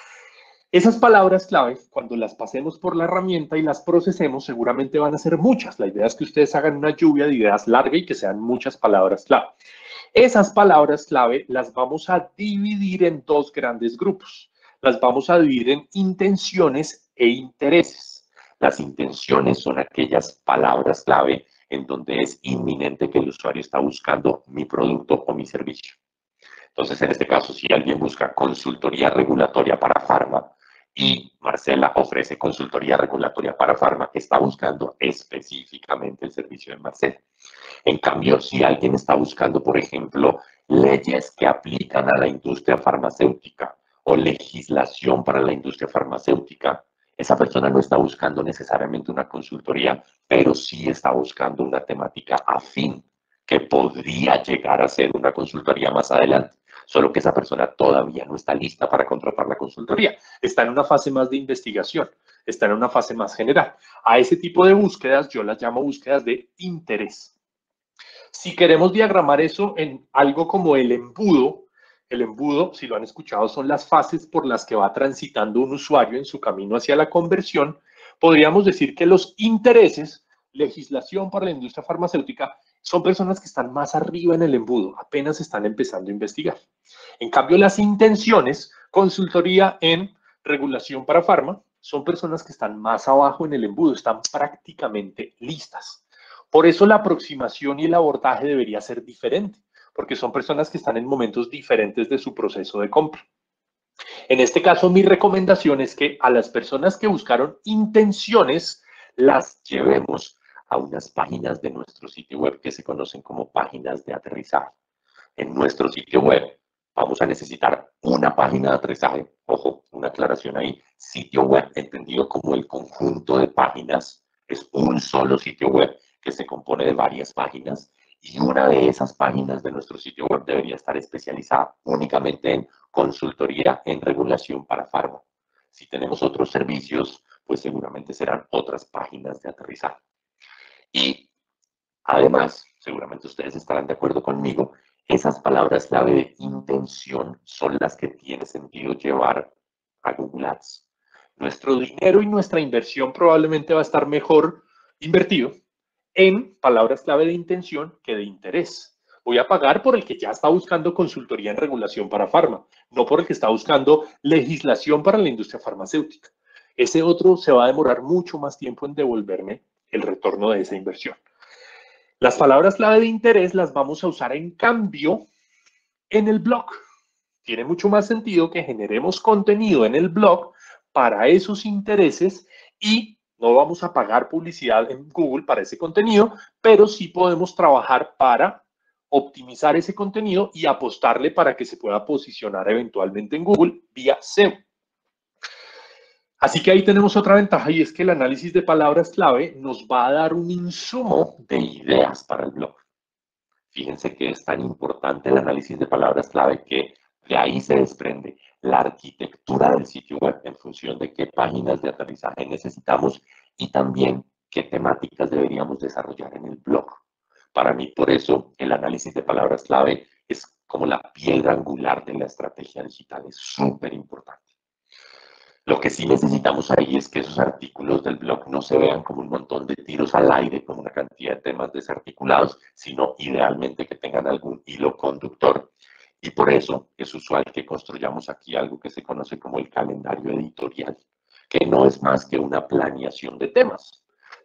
Esas palabras clave, cuando las pasemos por la herramienta y las procesemos, seguramente van a ser muchas. La idea es que ustedes hagan una lluvia de ideas larga y que sean muchas palabras clave. Esas palabras clave las vamos a dividir en dos grandes grupos. Las vamos a dividir en intenciones e intereses. Las intenciones son aquellas palabras clave en donde es inminente que el usuario está buscando mi producto o mi servicio. Entonces, en este caso, si alguien busca consultoría regulatoria para farma y Marcela ofrece consultoría regulatoria para farma, está buscando específicamente el servicio de Marcela. En cambio, si alguien está buscando, por ejemplo, leyes que aplican a la industria farmacéutica o legislación para la industria farmacéutica, esa persona no está buscando necesariamente una consultoría, pero sí está buscando una temática afín que podría llegar a ser una consultoría más adelante. Solo que esa persona todavía no está lista para contratar la consultoría. Está en una fase más de investigación, está en una fase más general. A ese tipo de búsquedas yo las llamo búsquedas de interés. Si queremos diagramar eso en algo como el embudo, si lo han escuchado, son las fases por las que va transitando un usuario en su camino hacia la conversión. Podríamos decir que los intereses, legislación para la industria farmacéutica, son personas que están más arriba en el embudo, apenas están empezando a investigar. En cambio, las intenciones, consultoría en regulación para farma, son personas que están más abajo en el embudo, están prácticamente listas. Por eso la aproximación y el abordaje debería ser diferente, porque son personas que están en momentos diferentes de su proceso de compra. En este caso, mi recomendación es que a las personas que buscaron intenciones las llevemos a unas páginas de nuestro sitio web que se conocen como páginas de aterrizaje. En nuestro sitio web vamos a necesitar una página de aterrizaje. Ojo, una aclaración ahí. Sitio web entendido como el conjunto de páginas. Es un solo sitio web que se compone de varias páginas y una de esas páginas de nuestro sitio web debería estar especializada únicamente en consultoría en regulación para farma. Si tenemos otros servicios, pues seguramente serán otras páginas de aterrizaje. Y además, seguramente ustedes estarán de acuerdo conmigo, esas palabras clave de intención son las que tiene sentido llevar a Google Ads. Nuestro dinero y nuestra inversión probablemente va a estar mejor invertido en palabras clave de intención que de interés. Voy a pagar por el que ya está buscando consultoría en regulación para farma, no por el que está buscando legislación para la industria farmacéutica. Ese otro se va a demorar mucho más tiempo en devolverme el retorno de esa inversión. Las palabras clave de interés las vamos a usar en cambio en el blog. Tiene mucho más sentido que generemos contenido en el blog para esos intereses y no vamos a pagar publicidad en Google para ese contenido, pero sí podemos trabajar para optimizar ese contenido y apostarle para que se pueda posicionar eventualmente en Google vía SEO. Así que ahí tenemos otra ventaja y es que el análisis de palabras clave nos va a dar un insumo de ideas para el blog. Fíjense que es tan importante el análisis de palabras clave que de ahí se desprende la arquitectura del sitio web en función de qué páginas de aterrizaje necesitamos y también qué temáticas deberíamos desarrollar en el blog. Para mí, por eso, el análisis de palabras clave es como la piedra angular de la estrategia digital, es súper importante. Lo que sí necesitamos ahí es que esos artículos del blog no se vean como un montón de tiros al aire, como una cantidad de temas desarticulados, sino idealmente que tengan algún hilo conductor. Y por eso es usual que construyamos aquí algo que se conoce como el calendario editorial, que no es más que una planeación de temas.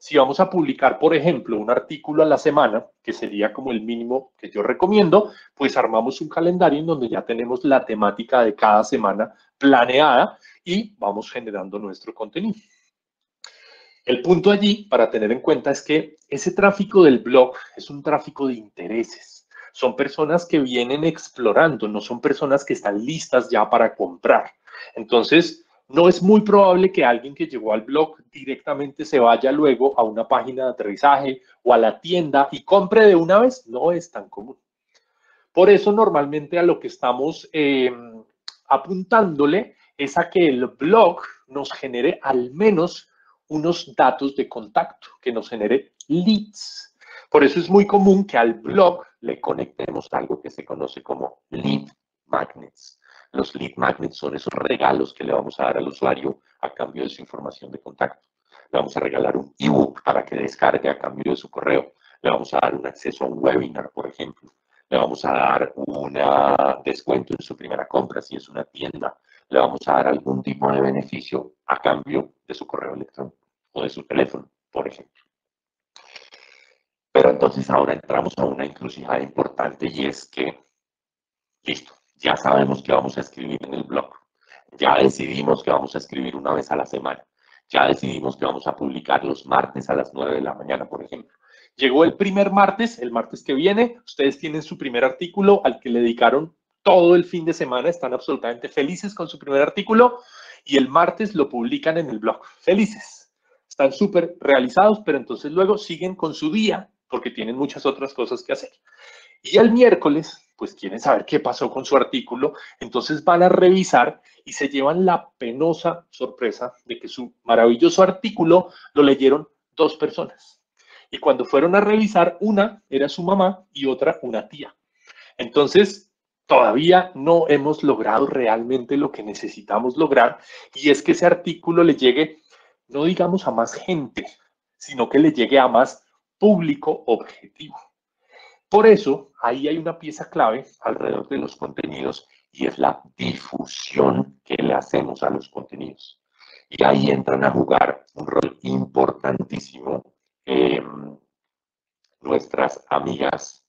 si vamos a publicar, por ejemplo, un artículo a la semana, que sería como el mínimo que yo recomiendo, pues armamos un calendario en donde ya tenemos la temática de cada semana planeada y vamos generando nuestro contenido. El punto allí, para tener en cuenta, es que ese tráfico del blog es un tráfico de intereses. Son personas que vienen explorando, no son personas que están listas ya para comprar. Entonces, no es muy probable que alguien que llegó al blog directamente se vaya luego a una página de aterrizaje o a la tienda y compre de una vez. No es tan común. Por eso, normalmente a lo que estamos apuntándole es a que el blog nos genere al menos unos datos de contacto, que nos genere leads. Por eso es muy común que al blog le conectemos algo que se conoce como lead magnets. Los lead magnets son esos regalos que le vamos a dar al usuario a cambio de su información de contacto. Le vamos a regalar un ebook para que descargue a cambio de su correo. Le vamos a dar un acceso a un webinar, por ejemplo. Le vamos a dar un descuento en su primera compra si es una tienda. Le vamos a dar algún tipo de beneficio a cambio de su correo electrónico o de su teléfono, por ejemplo. Pero entonces ahora entramos a una encrucijada importante y es que, listo, ya sabemos que vamos a escribir en el blog. Ya decidimos que vamos a escribir una vez a la semana. Ya decidimos que vamos a publicar los martes a las 9 de la mañana, por ejemplo. Llegó el primer martes, el martes que viene, ustedes tienen su primer artículo al que le dedicaron todo el fin de semana, están absolutamente felices con su primer artículo y el martes lo publican en el blog. Felices, están súper realizados, pero entonces luego siguen con su día porque tienen muchas otras cosas que hacer. Y el miércoles, pues quieren saber qué pasó con su artículo, entonces van a revisar y se llevan la penosa sorpresa de que su maravilloso artículo lo leyeron 2 personas. Y cuando fueron a revisar, una era su mamá y otra una tía. Entonces, todavía no hemos logrado realmente lo que necesitamos lograr y es que ese artículo le llegue, no digamos a más gente, sino que le llegue a más público objetivo. Por eso, ahí hay una pieza clave alrededor de los contenidos y es la difusión que le hacemos a los contenidos. Y ahí entran a jugar un rol importantísimo nuestras amigas,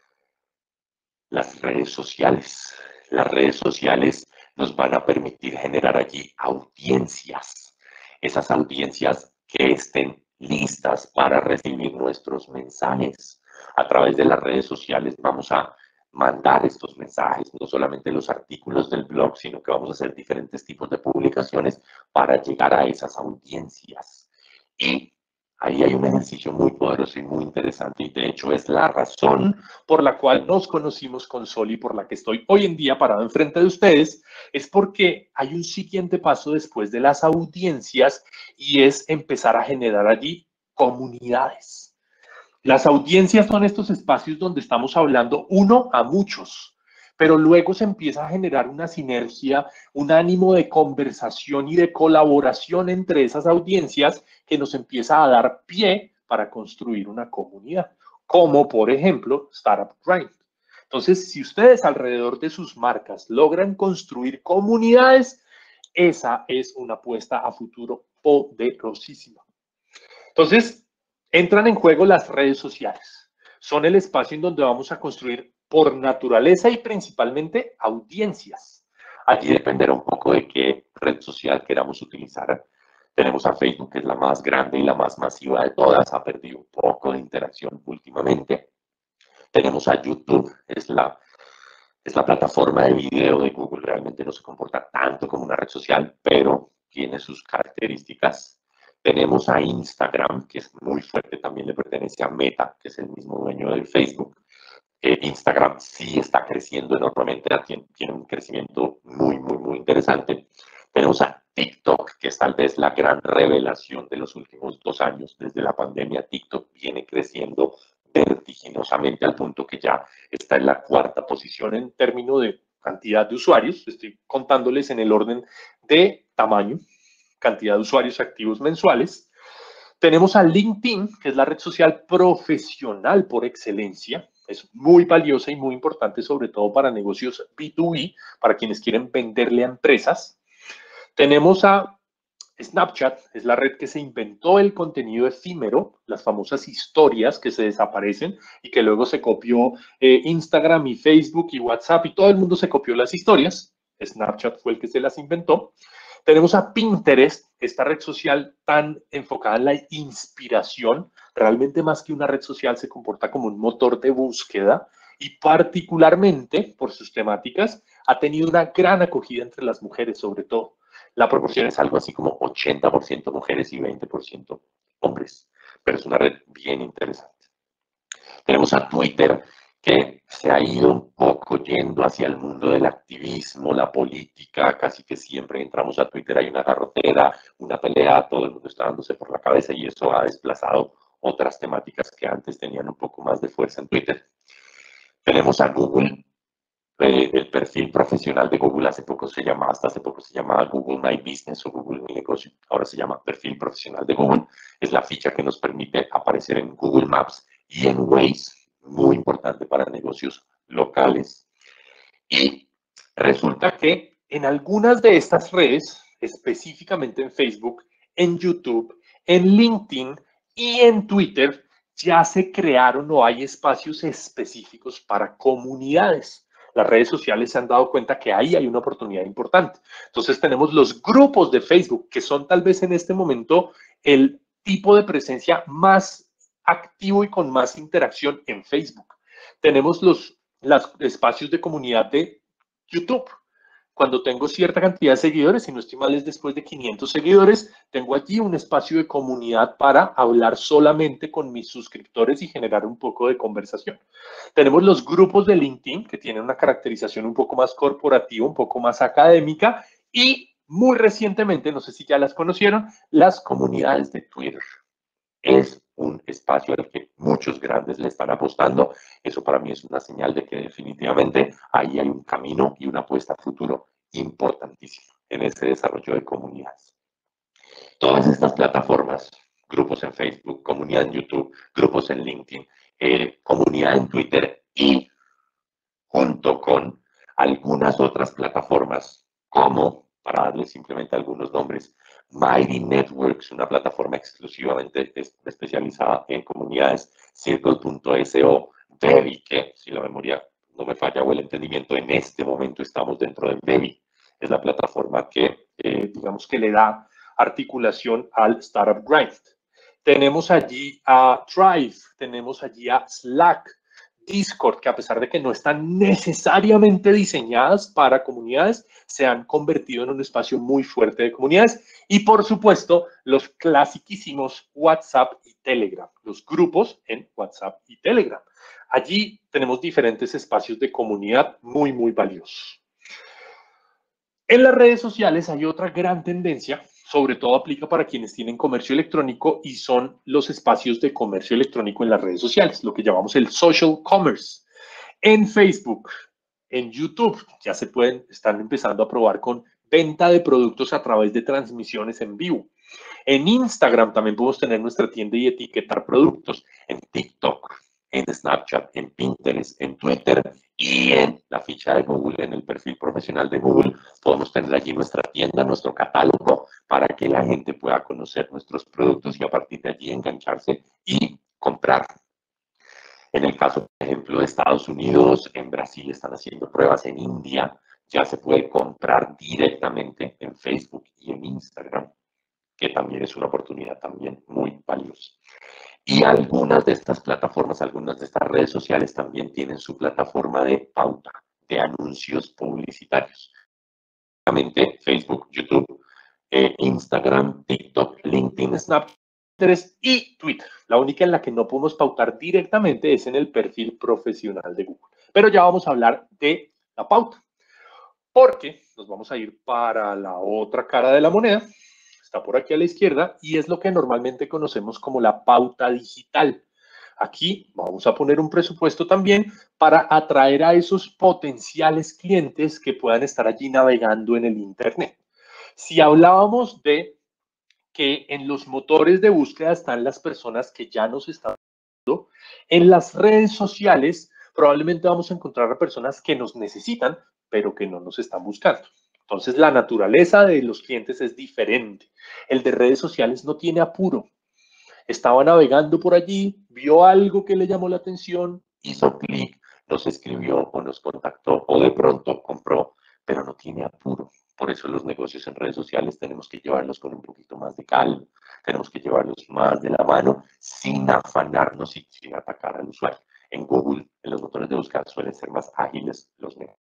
las redes sociales. Las redes sociales nos van a permitir generar allí audiencias. Esas audiencias que estén listas para recibir nuestros mensajes. A través de las redes sociales vamos a mandar estos mensajes, no solamente los artículos del blog, sino que vamos a hacer diferentes tipos de publicaciones para llegar a esas audiencias. Y ahí hay un ejercicio muy poderoso y muy interesante y de hecho es la razón por la cual nos conocimos con Sol y por la que estoy hoy en día parado enfrente de ustedes, es porque hay un siguiente paso después de las audiencias y es empezar a generar allí comunidades. Las audiencias son estos espacios donde estamos hablando uno a muchos, pero luego se empieza a generar una sinergia, un ánimo de conversación y de colaboración entre esas audiencias que nos empieza a dar pie para construir una comunidad, como por ejemplo Startup Grind. Entonces, si ustedes alrededor de sus marcas logran construir comunidades, esa es una apuesta a futuro poderosísima. Entonces, entran en juego las redes sociales. Son el espacio en donde vamos a construir por naturaleza y principalmente audiencias. Allí dependerá un poco de qué red social queramos utilizar. Tenemos a Facebook, que es la más grande y la más masiva de todas, ha perdido un poco de interacción últimamente. Tenemos a YouTube, es la plataforma de video de Google, realmente no se comporta tanto como una red social, pero tiene sus características. Tenemos a Instagram, que es muy fuerte, también le pertenece a Meta, que es el mismo dueño del Facebook. Instagram sí está creciendo enormemente, tiene un crecimiento muy, muy, muy interesante. Tenemos a TikTok, que es tal vez la gran revelación de los últimos 2 años. Desde la pandemia, TikTok viene creciendo vertiginosamente al punto que ya está en la 4ª posición en términos de cantidad de usuarios. Estoy contándoles en el orden de tamaño, cantidad de usuarios activos mensuales. Tenemos a LinkedIn, que es la red social profesional por excelencia. Es muy valiosa y muy importante, sobre todo para negocios B2B, para quienes quieren venderle a empresas. Tenemos a Snapchat es la red que se inventó el contenido efímero, las famosas historias que se desaparecen y que luego se copió Instagram y Facebook y WhatsApp y todo el mundo se copió las historias. Snapchat fue el que se las inventó. Tenemos a Pinterest, esta red social tan enfocada en la inspiración, realmente más que una red social se comporta como un motor de búsqueda y particularmente por sus temáticas ha tenido una gran acogida entre las mujeres sobre todo. La proporción es algo así como 80% mujeres y 20% hombres, pero es una red bien interesante. Tenemos a Twitter, que se ha ido un poco yendo hacia el mundo del activismo, la política, casi que siempre entramos a Twitter, hay una garrotera, una pelea, todo el mundo está dándose por la cabeza y eso ha desplazado otras temáticas que antes tenían un poco más de fuerza en Twitter. Tenemos a Google, el perfil profesional de Google hasta hace poco se llamaba Google My Business o Google Mi Negocio, ahora se llama perfil profesional de Google, es la ficha que nos permite aparecer en Google Maps y en Waze, muy importante para negocios locales. Y resulta que en algunas de estas redes, específicamente en Facebook, en YouTube, en LinkedIn y en Twitter, ya se crearon o hay espacios específicos para comunidades. Las redes sociales se han dado cuenta que ahí hay una oportunidad importante. Entonces tenemos los grupos de Facebook, que son tal vez en este momento el tipo de presencia más activo y con más interacción en Facebook. Tenemos los espacios de comunidad de YouTube. Cuando tengo cierta cantidad de seguidores, si no estoy mal es después de 500 seguidores, tengo allí un espacio de comunidad para hablar solamente con mis suscriptores y generar un poco de conversación. Tenemos los grupos de LinkedIn, que tienen una caracterización un poco más corporativa, un poco más académica, y muy recientemente, no sé si ya las conocieron, las comunidades de Twitter. Es un espacio al que muchos grandes le están apostando. Eso para mí es una señal de que definitivamente ahí hay un camino y una apuesta a futuro importantísimo en ese desarrollo de comunidades. Todas estas plataformas, grupos en Facebook, comunidad en YouTube, grupos en LinkedIn, comunidad en Twitter y junto con algunas otras plataformas como, para darle simplemente algunos nombres, Mighty Networks, una plataforma exclusivamente especializada en comunidades, Circle.so, Bevy, que si la memoria no me falla o el entendimiento, en este momento estamos dentro de Bevy. Es la plataforma que, digamos que le da articulación al Startup Grind. Tenemos allí a Thrive, tenemos allí a Slack, Discord, que a pesar de que no están necesariamente diseñadas para comunidades, se han convertido en un espacio muy fuerte de comunidades. Y por supuesto, los clasiquísimos WhatsApp y Telegram, los grupos en WhatsApp y Telegram. Allí tenemos diferentes espacios de comunidad muy, muy valiosos. En las redes sociales hay otra gran tendencia, sobre todo aplica para quienes tienen comercio electrónico y son los espacios de comercio electrónico en las redes sociales, lo que llamamos el social commerce. En Facebook, en YouTube, ya están empezando a probar con venta de productos a través de transmisiones en vivo. En Instagram también podemos tener nuestra tienda y etiquetar productos. En TikTok, en Snapchat, en Pinterest, en Twitter y en la ficha de Google, en el perfil profesional de Google, podemos tener allí nuestra tienda, nuestro catálogo, para que la gente pueda conocer nuestros productos y a partir de allí engancharse y comprar. En el caso, por ejemplo, de Estados Unidos, en Brasil están haciendo pruebas, en India ya se puede comprar directamente en Facebook y en Instagram, que también es una oportunidad también muy valiosa. Y algunas de estas plataformas, algunas de estas redes sociales también tienen su plataforma de pauta, de anuncios publicitarios. Facebook, YouTube, Instagram, TikTok, LinkedIn, Snapchat y Twitter. La única en la que no podemos pautar directamente es en el perfil profesional de Google. Pero ya vamos a hablar de la pauta, porque nos vamos a ir para la otra cara de la moneda. Está por aquí a la izquierda y es lo que normalmente conocemos como la pauta digital. Aquí vamos a poner un presupuesto también para atraer a esos potenciales clientes que puedan estar allí navegando en el Internet. Si hablábamos de que en los motores de búsqueda están las personas que ya nos están viendo, en las redes sociales probablemente vamos a encontrar a personas que nos necesitan, pero que no nos están buscando. Entonces, la naturaleza de los clientes es diferente. El de redes sociales no tiene apuro. Estaba navegando por allí, vio algo que le llamó la atención, hizo clic, nos escribió o nos contactó o de pronto compró, pero no tiene apuro. Por eso los negocios en redes sociales tenemos que llevarlos con un poquito más de calma, tenemos que llevarlos más de la mano sin afanarnos y sin atacar al usuario. En Google, en los motores de búsqueda suelen ser más ágiles los negocios.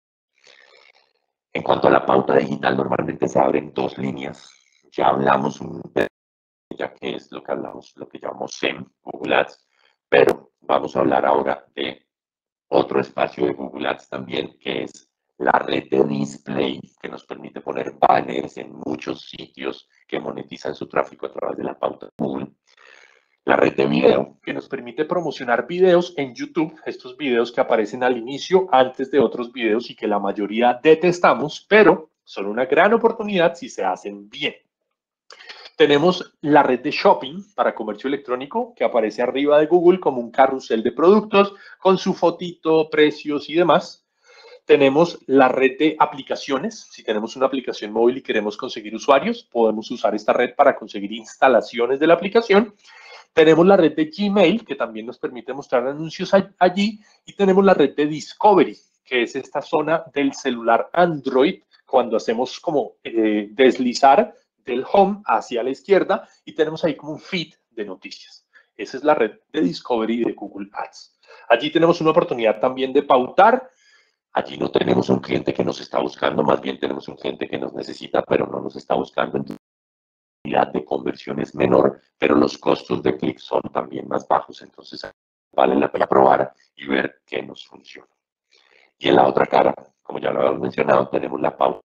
En cuanto a la pauta digital, normalmente se abren dos líneas. Ya hablamos de ella, que es lo que hablamos, lo que llamamos SEM, Google Ads, pero vamos a hablar ahora de otro espacio de Google Ads también, que es la red de display, que nos permite poner banners en muchos sitios que monetizan su tráfico a través de la pauta de Google. La red de video, que nos permite promocionar videos en YouTube, estos videos que aparecen al inicio, antes de otros videos y que la mayoría detestamos, pero son una gran oportunidad si se hacen bien. Tenemos la red de shopping para comercio electrónico que aparece arriba de Google como un carrusel de productos con su fotito, precios y demás. Tenemos la red de aplicaciones. Si tenemos una aplicación móvil y queremos conseguir usuarios, podemos usar esta red para conseguir instalaciones de la aplicación. Tenemos la red de Gmail, que también nos permite mostrar anuncios allí. Y tenemos la red de Discovery, que es esta zona del celular Android, cuando hacemos como deslizar del home hacia la izquierda y tenemos ahí como un feed de noticias. Esa es la red de Discovery de Google Ads. Allí tenemos una oportunidad también de pautar. Allí no tenemos un cliente que nos está buscando, más bien tenemos un cliente que nos necesita, pero no nos está buscando. Entonces, la cantidad de conversión es menor, pero los costos de clic son también más bajos. Entonces, vale la pena probar y ver qué nos funciona. Y en la otra cara, como ya lo habíamos mencionado, tenemos la pauta,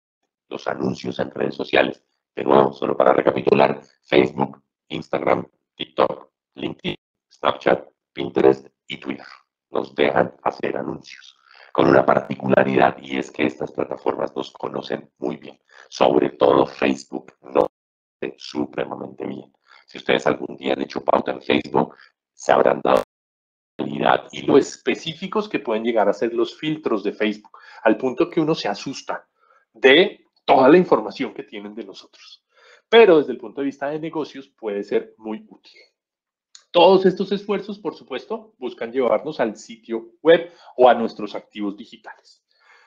los anuncios en redes sociales. De nuevo, solo para recapitular, Facebook, Instagram, TikTok, LinkedIn, Snapchat, Pinterest y Twitter nos dejan hacer anuncios con una particularidad, y es que estas plataformas nos conocen muy bien. Sobre todo Facebook nos conoce supremamente bien. Si ustedes algún día han hecho pauta en Facebook, se habrán dado calidad y lo específicos que pueden llegar a ser los filtros de Facebook, al punto que uno se asusta de toda la información que tienen de nosotros. Pero desde el punto de vista de negocios puede ser muy útil. Todos estos esfuerzos, por supuesto, buscan llevarnos al sitio web o a nuestros activos digitales.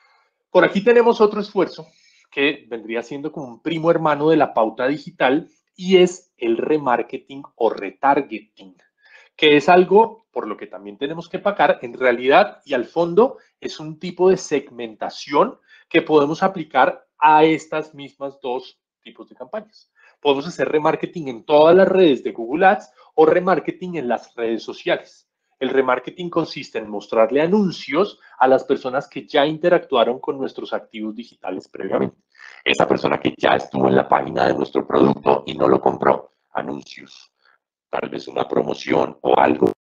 Por aquí tenemos otro esfuerzo que vendría siendo como un primo hermano de la pauta digital y es el remarketing o retargeting, que es algo por lo que también tenemos que pagar. En realidad y al fondo es un tipo de segmentación que podemos aplicar a estas mismas dos tipos de campañas. Podemos hacer remarketing en todas las redes de Google Ads o remarketing en las redes sociales. El remarketing consiste en mostrarle anuncios a las personas que ya interactuaron con nuestros activos digitales previamente. Esa persona que ya estuvo en la página de nuestro producto y no lo compró, anuncios, tal vez una promoción o algo.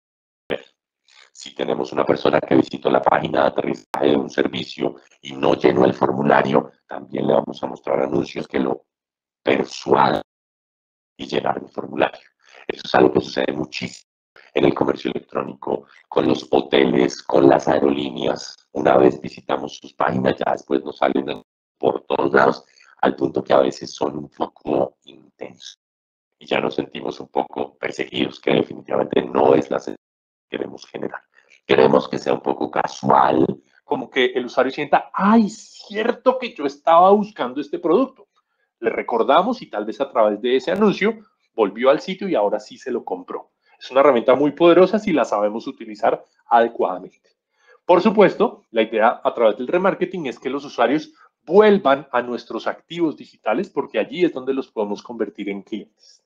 Si tenemos una persona que visitó la página de aterrizaje de un servicio y no llenó el formulario, también le vamos a mostrar anuncios que lo persuadan y llenar el formulario. Eso es algo que sucede muchísimo en el comercio electrónico, con los hoteles, con las aerolíneas. Una vez visitamos sus páginas, ya después nos salen por todos lados, al punto que a veces son un poco intensos y ya nos sentimos un poco perseguidos, que definitivamente no es la sensación que queremos generar. Queremos que sea un poco casual, como que el usuario sienta, ay, cierto que yo estaba buscando este producto. Le recordamos y tal vez a través de ese anuncio volvió al sitio y ahora sí se lo compró. Es una herramienta muy poderosa si la sabemos utilizar adecuadamente. Por supuesto, la idea a través del remarketing es que los usuarios vuelvan a nuestros activos digitales porque allí es donde los podemos convertir en clientes.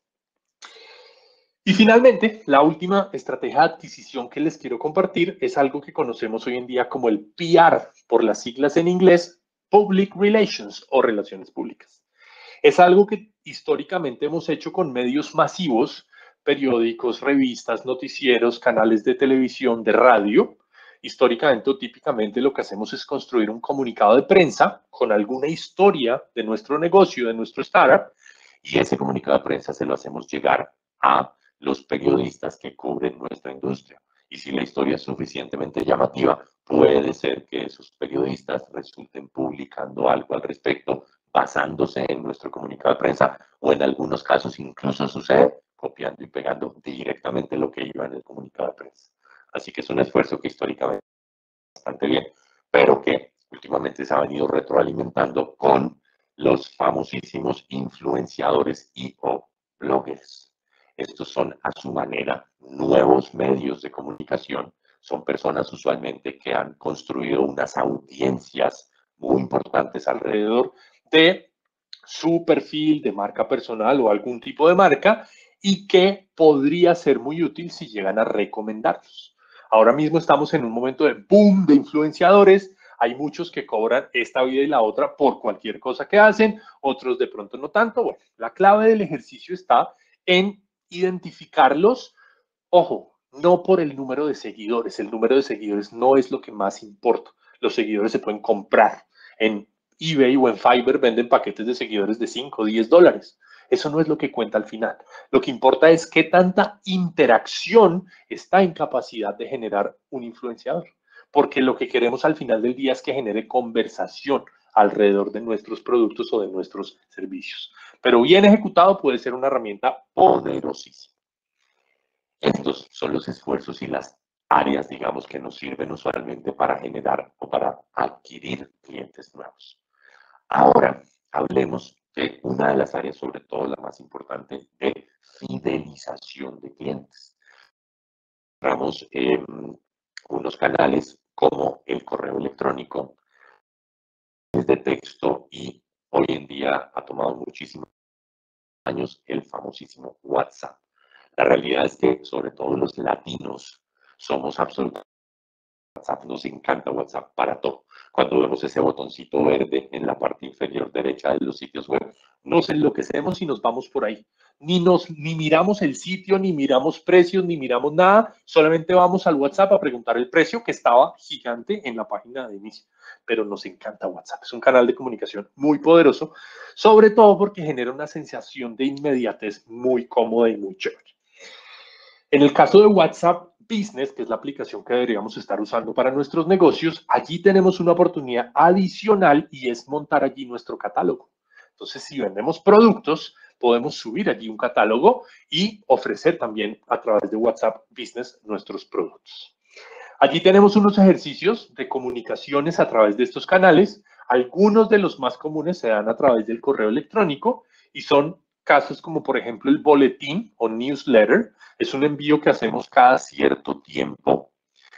Y finalmente, la última estrategia de adquisición que les quiero compartir es algo que conocemos hoy en día como el PR, por las siglas en inglés, Public Relations o Relaciones Públicas. Es algo que históricamente hemos hecho con medios masivos, periódicos, revistas, noticieros, canales de televisión, de radio. Históricamente o típicamente lo que hacemos es construir un comunicado de prensa con alguna historia de nuestro negocio, de nuestro startup, y ese comunicado de prensa se lo hacemos llegar a los periodistas que cubren nuestra industria. Y si la historia es suficientemente llamativa, puede ser que esos periodistas resulten publicando algo al respecto, basándose en nuestro comunicado de prensa, o en algunos casos incluso sucede copiando y pegando directamente lo que iba en el comunicado de prensa. Así que es un esfuerzo que históricamente es bastante bien, pero que últimamente se ha venido retroalimentando con los famosísimos influenciadores y o bloggers. Estos son a su manera nuevos medios de comunicación. Son personas usualmente que han construido unas audiencias muy importantes alrededor de su perfil de marca personal o algún tipo de marca y que podría ser muy útil si llegan a recomendarlos. Ahora mismo estamos en un momento de boom de influenciadores. Hay muchos que cobran esta vida y la otra por cualquier cosa que hacen, otros de pronto no tanto. Bueno, la clave del ejercicio está en identificarlos. Ojo, no por el número de seguidores. El número de seguidores no es lo que más importa. Los seguidores se pueden comprar. En eBay o en Fiverr venden paquetes de seguidores de 5 o 10 dólares. Eso no es lo que cuenta al final. Lo que importa es qué tanta interacción está en capacidad de generar un influenciador. Porque lo que queremos al final del día es que genere conversación alrededor de nuestros productos o de nuestros servicios. Pero bien ejecutado puede ser una herramienta poderosísima. Estos son los esfuerzos y las áreas, digamos, que nos sirven usualmente para generar o para adquirir clientes nuevos. Ahora, hablemos de una de las áreas, sobre todo la más importante, de fidelización de clientes. Encontramos unos canales como el correo electrónico, de texto y hoy en día ha tomado muchísimos años el famosísimo WhatsApp. La realidad es que, sobre todo los latinos, somos absolutamente WhatsApp, nos encanta WhatsApp para todo. Cuando vemos ese botoncito verde en la parte inferior derecha de los sitios web, nos enloquecemos y nos vamos por ahí. Ni miramos el sitio, ni miramos precios, ni miramos nada, solamente vamos al WhatsApp a preguntar el precio que estaba gigante en la página de inicio. Pero nos encanta WhatsApp, es un canal de comunicación muy poderoso, sobre todo porque genera una sensación de inmediatez muy cómoda y muy chévere. En el caso de WhatsApp Business, que es la aplicación que deberíamos estar usando para nuestros negocios, allí tenemos una oportunidad adicional y es montar allí nuestro catálogo. Entonces, si vendemos productos, podemos subir allí un catálogo y ofrecer también a través de WhatsApp Business nuestros productos. Allí tenemos unos ejercicios de comunicaciones a través de estos canales. Algunos de los más comunes se dan a través del correo electrónico y son casos como, por ejemplo, el boletín o newsletter. Es un envío que hacemos cada cierto tiempo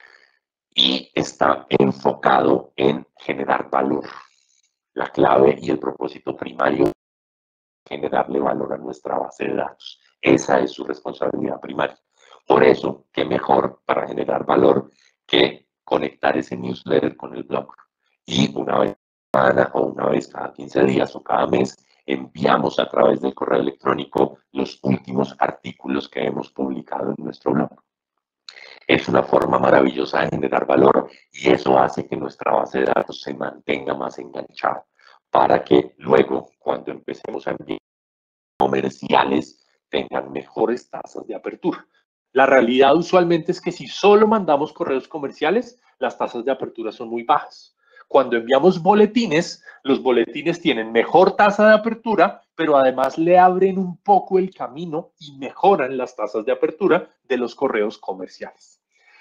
y está enfocado en generar valor. La clave y el propósito primario es generarle valor a nuestra base de datos. Esa es su responsabilidad primaria. Por eso, qué mejor para generar valor que conectar ese newsletter con el blog. Y una vez cada semana o una vez cada 15 días o cada mes, enviamos a través del correo electrónico los últimos artículos que hemos publicado en nuestro blog. Es una forma maravillosa de generar valor y eso hace que nuestra base de datos se mantenga más enganchada para que luego, cuando empecemos a enviar comerciales, tengan mejores tasas de apertura. La realidad usualmente es que si solo mandamos correos comerciales, las tasas de apertura son muy bajas. Cuando enviamos boletines, los boletines tienen mejor tasa de apertura, pero además le abren un poco el camino y mejoran las tasas de apertura de los correos comerciales.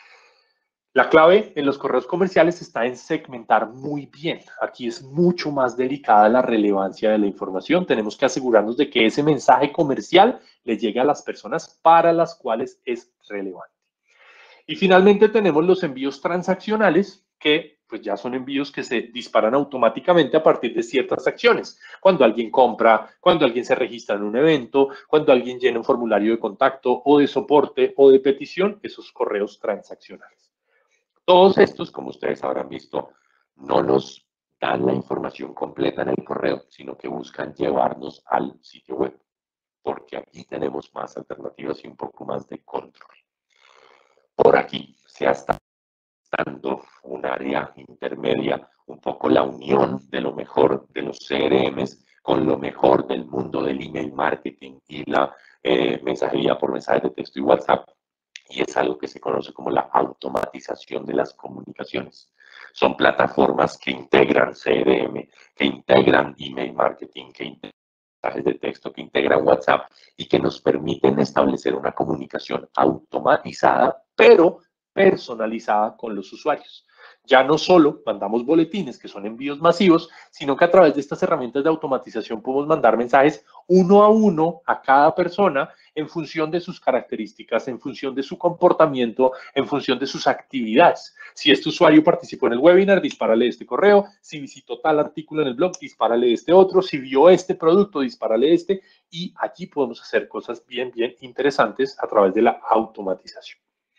La clave en los correos comerciales está en segmentar muy bien. Aquí es mucho más delicada la relevancia de la información. Tenemos que asegurarnos de que ese mensaje comercial le llegue a las personas para las cuales es relevante. Y finalmente tenemos los envíos transaccionales, que pues ya son envíos que se disparan automáticamente a partir de ciertas acciones. Cuando alguien compra, cuando alguien se registra en un evento, cuando alguien llena un formulario de contacto o de soporte o de petición, esos correos transaccionales. Todos estos, como ustedes habrán visto, no nos dan la información completa en el correo, sino que buscan llevarnos al sitio web, porque aquí tenemos más alternativas y un poco más de control. Por aquí se está dando un área intermedia, un poco la unión de lo mejor de los CRMs con lo mejor del mundo del email marketing y la mensajería por mensajes de texto y WhatsApp. y es algo que se conoce como la automatización de las comunicaciones. Son plataformas que integran CRM, que integran email marketing, que integran mensajes de texto, que integran WhatsApp y que nos permiten establecer una comunicación automatizada, pero personalizada con los usuarios. Ya no solo mandamos boletines, que son envíos masivos, sino que a través de estas herramientas de automatización podemos mandar mensajes uno a uno a cada persona en función de sus características, en función de su comportamiento, en función de sus actividades. Si este usuario participó en el webinar, dispárale este correo. Si visitó tal artículo en el blog, dispárale este otro. Si vio este producto, dispárale este. Y allí podemos hacer cosas bien interesantes a través de la automatización.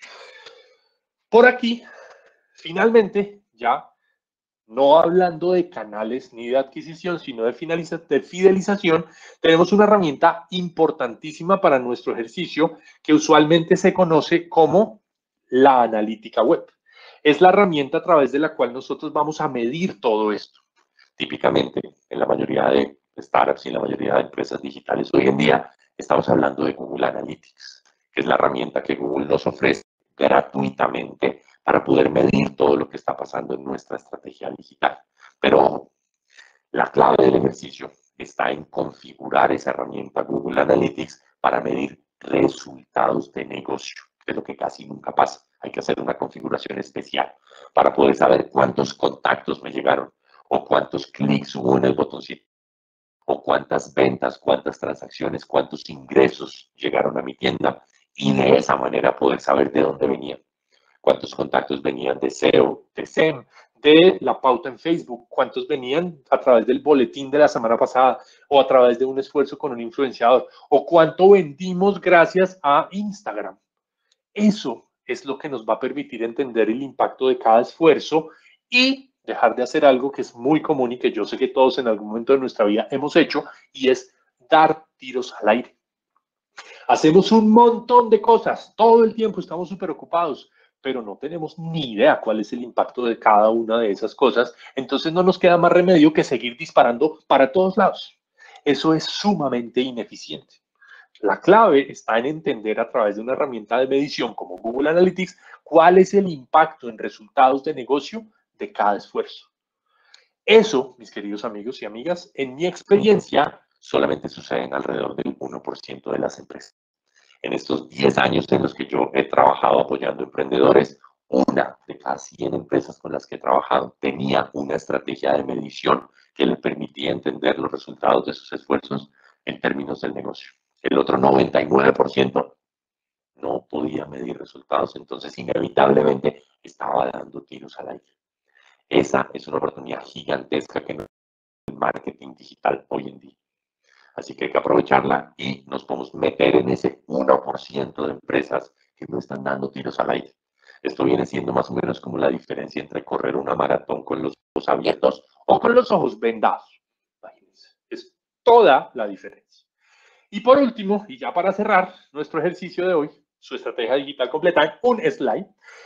Por aquí, finalmente, ya no hablando de canales ni de adquisición, sino de fidelización, tenemos una herramienta importantísima para nuestro ejercicio que usualmente se conoce como la analítica web. Es la herramienta a través de la cual nosotros vamos a medir todo esto. Típicamente, en la mayoría de startups y en la mayoría de empresas digitales hoy en día, estamos hablando de Google Analytics, que es la herramienta que Google nos ofrece gratuitamente para poder medir todo lo que está pasando en nuestra estrategia digital. Pero la clave del ejercicio está en configurar esa herramienta Google Analytics para medir resultados de negocio, que es lo que casi nunca pasa. Hay que hacer una configuración especial para poder saber cuántos contactos me llegaron o cuántos clics hubo en el botoncito o cuántas ventas, cuántas transacciones, cuántos ingresos llegaron a mi tienda y de esa manera poder saber de dónde venían. Cuántos contactos venían de SEO, de SEM, de la pauta en Facebook, cuántos venían a través del boletín de la semana pasada o a través de un esfuerzo con un influenciador o cuánto vendimos gracias a Instagram. Eso es lo que nos va a permitir entender el impacto de cada esfuerzo y dejar de hacer algo que es muy común y que yo sé que todos en algún momento de nuestra vida hemos hecho y es dar tiros al aire. Hacemos un montón de cosas, todo el tiempo estamos súper ocupados, pero no tenemos ni idea cuál es el impacto de cada una de esas cosas. Entonces no nos queda más remedio que seguir disparando para todos lados. Eso es sumamente ineficiente. La clave está en entender a través de una herramienta de medición como Google Analytics cuál es el impacto en resultados de negocio de cada esfuerzo. Eso, mis queridos amigos y amigas, en mi experiencia, solamente sucede en alrededor del 1% de las empresas. En estos 10 años en los que yo he trabajado apoyando emprendedores, una de cada 100 empresas con las que he trabajado tenía una estrategia de medición que le permitía entender los resultados de sus esfuerzos en términos del negocio. El otro 99% no podía medir resultados, entonces inevitablemente estaba dando tiros al aire. Esa es una oportunidad gigantesca que nos da el marketing digital hoy en día. Así que hay que aprovecharla y nos podemos meter en ese 1% de empresas que no están dando tiros al aire. Esto viene siendo más o menos como la diferencia entre correr una maratón con los ojos abiertos o con los ojos vendados. Imagínense, es toda la diferencia. Y por último, y ya para cerrar nuestro ejercicio de hoy, su estrategia digital completa en un slide.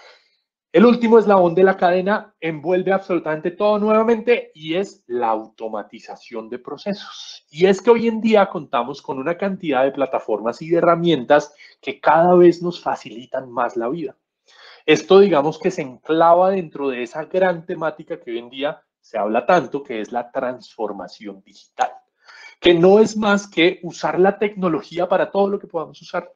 El último eslabón de la cadena envuelve absolutamente todo nuevamente y es la automatización de procesos. Y es que hoy en día contamos con una cantidad de plataformas y de herramientas que cada vez nos facilitan más la vida. Esto, digamos, que se enclava dentro de esa gran temática que hoy en día se habla tanto, que es la transformación digital, que no es más que usar la tecnología para todo lo que podamos usar.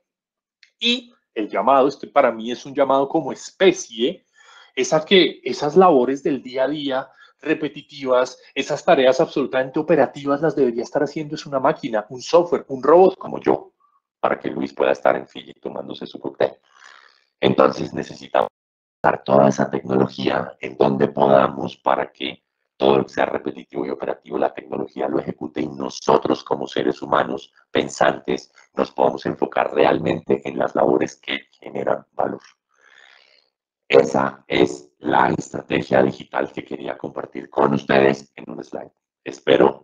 Y el llamado, este para mí es un llamado como especie, es a que esas labores del día a día repetitivas, esas tareas absolutamente operativas las debería estar haciendo es una máquina, un software, un robot como yo, para que Luis pueda estar en Fiji tomándose su cóctel. Entonces necesitamos usar toda esa tecnología en donde podamos para que todo lo que sea repetitivo y operativo, la tecnología lo ejecute y nosotros como seres humanos pensantes nos podamos enfocar realmente en las labores que generan valor. Esa es la estrategia digital que quería compartir con ustedes en un slide. Espero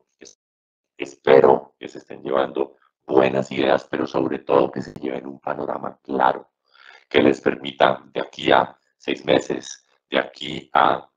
que se estén llevando buenas ideas, pero sobre todo que se lleven un panorama claro que les permita de aquí a 6 meses, de aquí a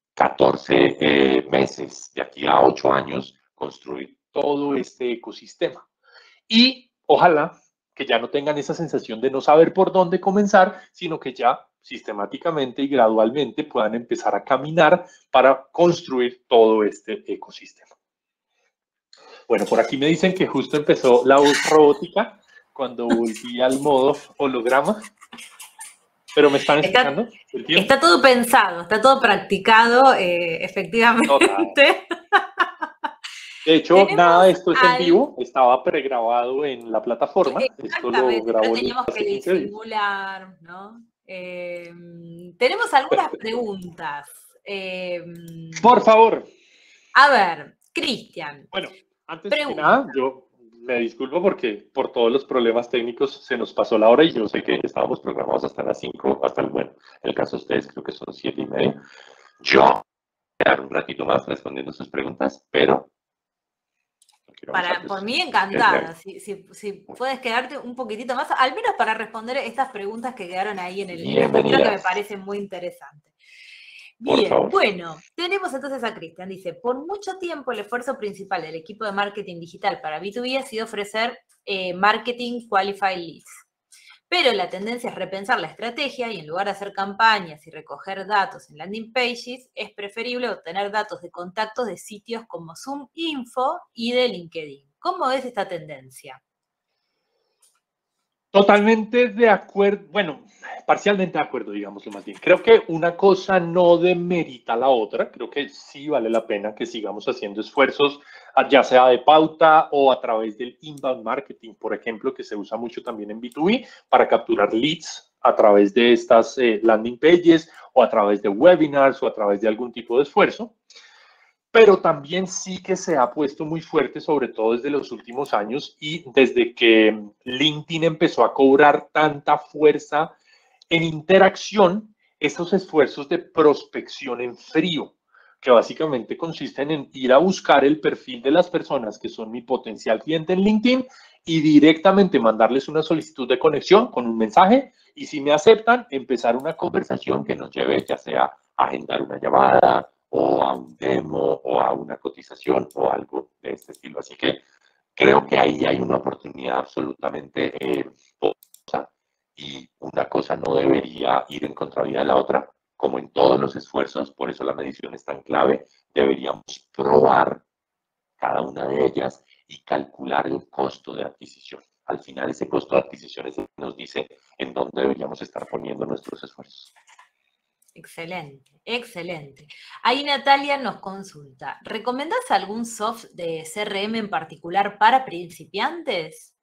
14 meses, de aquí a 8 años, construir todo este ecosistema. Y ojalá que ya no tengan esa sensación de no saber por dónde comenzar, sino que ya sistemáticamente y gradualmente puedan empezar a caminar para construir todo este ecosistema. Bueno, por aquí me dicen que justo empezó la voz robótica cuando volví al modo holograma, pero ¿me están escuchando? Está todo pensado, está todo practicado, efectivamente. Total. De hecho, nada de esto es en vivo, estaba pregrabado en la plataforma. Esto lo grabó teníamos que disimular, ¿no? Tenemos algunas preguntas. Por favor. A ver, Cristian. Bueno, antes que nada, yo me disculpo porque por todos los problemas técnicos se nos pasó la hora y yo sé que estábamos programados hasta las 5, bueno, en el caso de ustedes creo que son 7:30. Yo voy a quedar un ratito más respondiendo sus preguntas, pero... Por mí encantada, si puedes quedarte un poquitito más, al menos para responder estas preguntas que quedaron ahí en el libro que me parecen muy interesantes. Bien, bueno, tenemos entonces a Cristian, dice, por mucho tiempo el esfuerzo principal del equipo de marketing digital para B2B ha sido ofrecer marketing qualified leads. Pero la tendencia es repensar la estrategia y en lugar de hacer campañas y recoger datos en landing pages, es preferible obtener datos de contactos de sitios como Zoom Info y de LinkedIn. ¿Cómo ves esta tendencia? Totalmente de acuerdo, bueno, parcialmente de acuerdo, digámoslo más bien. Creo que una cosa no demerita la otra, creo que sí vale la pena que sigamos haciendo esfuerzos, ya sea de pauta o a través del inbound marketing, por ejemplo, que se usa mucho también en B2B para capturar leads a través de estas landing pages o a través de webinars o a través de algún tipo de esfuerzo. Pero también sí que se ha puesto muy fuerte, sobre todo desde los últimos años y desde que LinkedIn empezó a cobrar tanta fuerza en interacción, estos esfuerzos de prospección en frío, que básicamente consisten en ir a buscar el perfil de las personas que son mi potencial cliente en LinkedIn y directamente mandarles una solicitud de conexión con un mensaje y si me aceptan, empezar una conversación que nos lleve ya sea a agendar una llamada, o a un demo, o a una cotización, o algo de este estilo. Así que creo que ahí hay una oportunidad absolutamente poderosa y una cosa no debería ir en contravía de la otra, como en todos los esfuerzos, por eso la medición es tan clave, deberíamos probar cada una de ellas y calcular el costo de adquisición. Al final ese costo de adquisición es el que nos dice en dónde deberíamos estar poniendo nuestros esfuerzos. Excelente, excelente. Ahí Natalia nos consulta, ¿recomendás algún soft de CRM en particular para principiantes?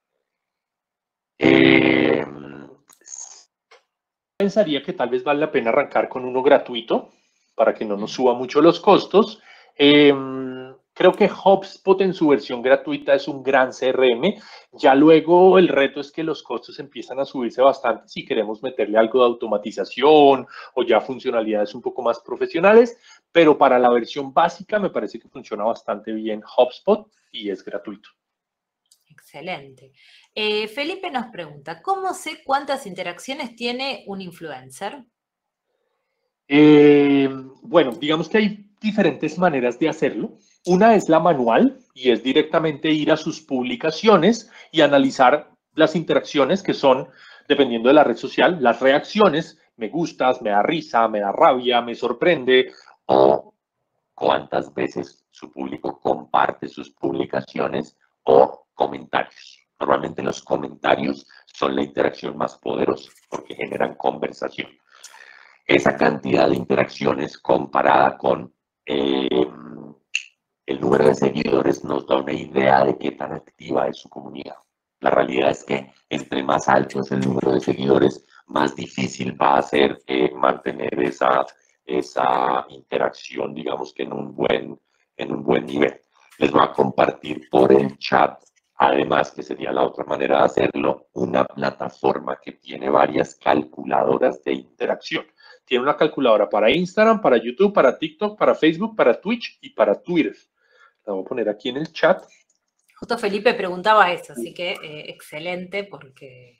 Pensaría que tal vez vale la pena arrancar con uno gratuito para que no nos suba mucho los costos. Creo que HubSpot en su versión gratuita es un gran CRM. Ya luego el reto es que los costos empiezan a subirse bastante si queremos meterle algo de automatización o ya funcionalidades un poco más profesionales, pero para la versión básica me parece que funciona bastante bien HubSpot y es gratuito. Excelente. Felipe nos pregunta, ¿cómo sé cuántas interacciones tiene un influencer? Bueno, digamos que hay diferentes maneras de hacerlo. Una es la manual y es directamente ir a sus publicaciones y analizar las interacciones que son, dependiendo de la red social, las reacciones, me gustas, me da risa, me da rabia, me sorprende, o cuántas veces su público comparte sus publicaciones o comentarios. Normalmente los comentarios son la interacción más poderosa porque generan conversación. Esa cantidad de interacciones comparada con el número de seguidores nos da una idea de qué tan activa es su comunidad. La realidad es que entre más alto es el número de seguidores, más difícil va a ser mantener esa interacción, digamos que en un buen nivel. Les voy a compartir por el chat, además, que sería la otra manera de hacerlo, una plataforma que tiene varias calculadoras de interacción. Tiene una calculadora para Instagram, para YouTube, para TikTok, para Facebook, para Twitch y para Twitter. La voy a poner aquí en el chat. Justo Felipe preguntaba eso, así que excelente porque...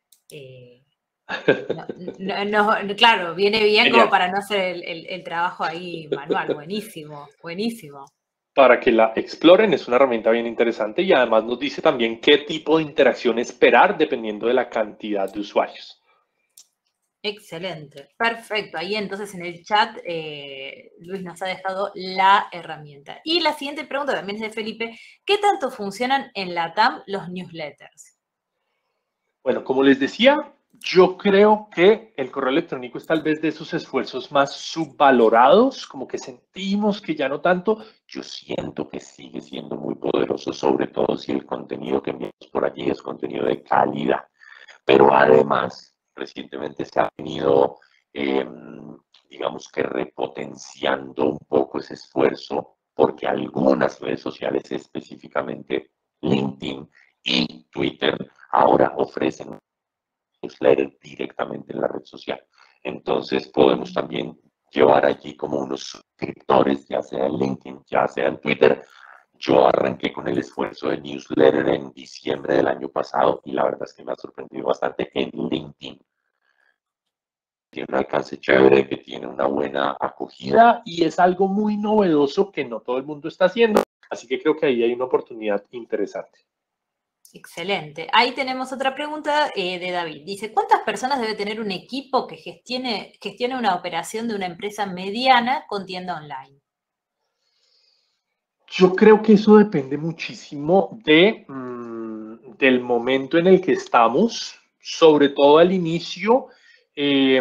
claro, viene bien como para no hacer el trabajo ahí manual. Buenísimo, buenísimo. para que la exploren. Es una herramienta bien interesante y además nos dice también qué tipo de interacción esperar dependiendo de la cantidad de usuarios. Excelente, perfecto. Ahí entonces en el chat Luis nos ha dejado la herramienta. Y la siguiente pregunta también es de Felipe. ¿Qué tanto funcionan en la TAM los newsletters? Bueno, como les decía, yo creo que el correo electrónico es tal vez de esos esfuerzos más subvalorados, como que sentimos que ya no tanto. Yo siento que sigue siendo muy poderoso, sobre todo si el contenido que enviamos por allí es contenido de calidad. Pero además, recientemente se ha venido, digamos que repotenciando un poco ese esfuerzo, porque algunas redes sociales, específicamente LinkedIn y Twitter, ahora ofrecen newsletter directamente en la red social. Entonces podemos también llevar allí como unos suscriptores, ya sea en LinkedIn, ya sea en Twitter. Yo arranqué con el esfuerzo de newsletter en diciembre del año pasado y la verdad es que me ha sorprendido bastante en LinkedIn. Tiene un alcance chévere, que tiene una buena acogida Y es algo muy novedoso que no todo el mundo está haciendo. Así que creo que ahí hay una oportunidad interesante. Excelente. Ahí tenemos otra pregunta de David. Dice, ¿cuántas personas debe tener un equipo que gestione una operación de una empresa mediana con tienda online? Yo creo que eso depende muchísimo del momento en el que estamos, sobre todo al inicio. Eh,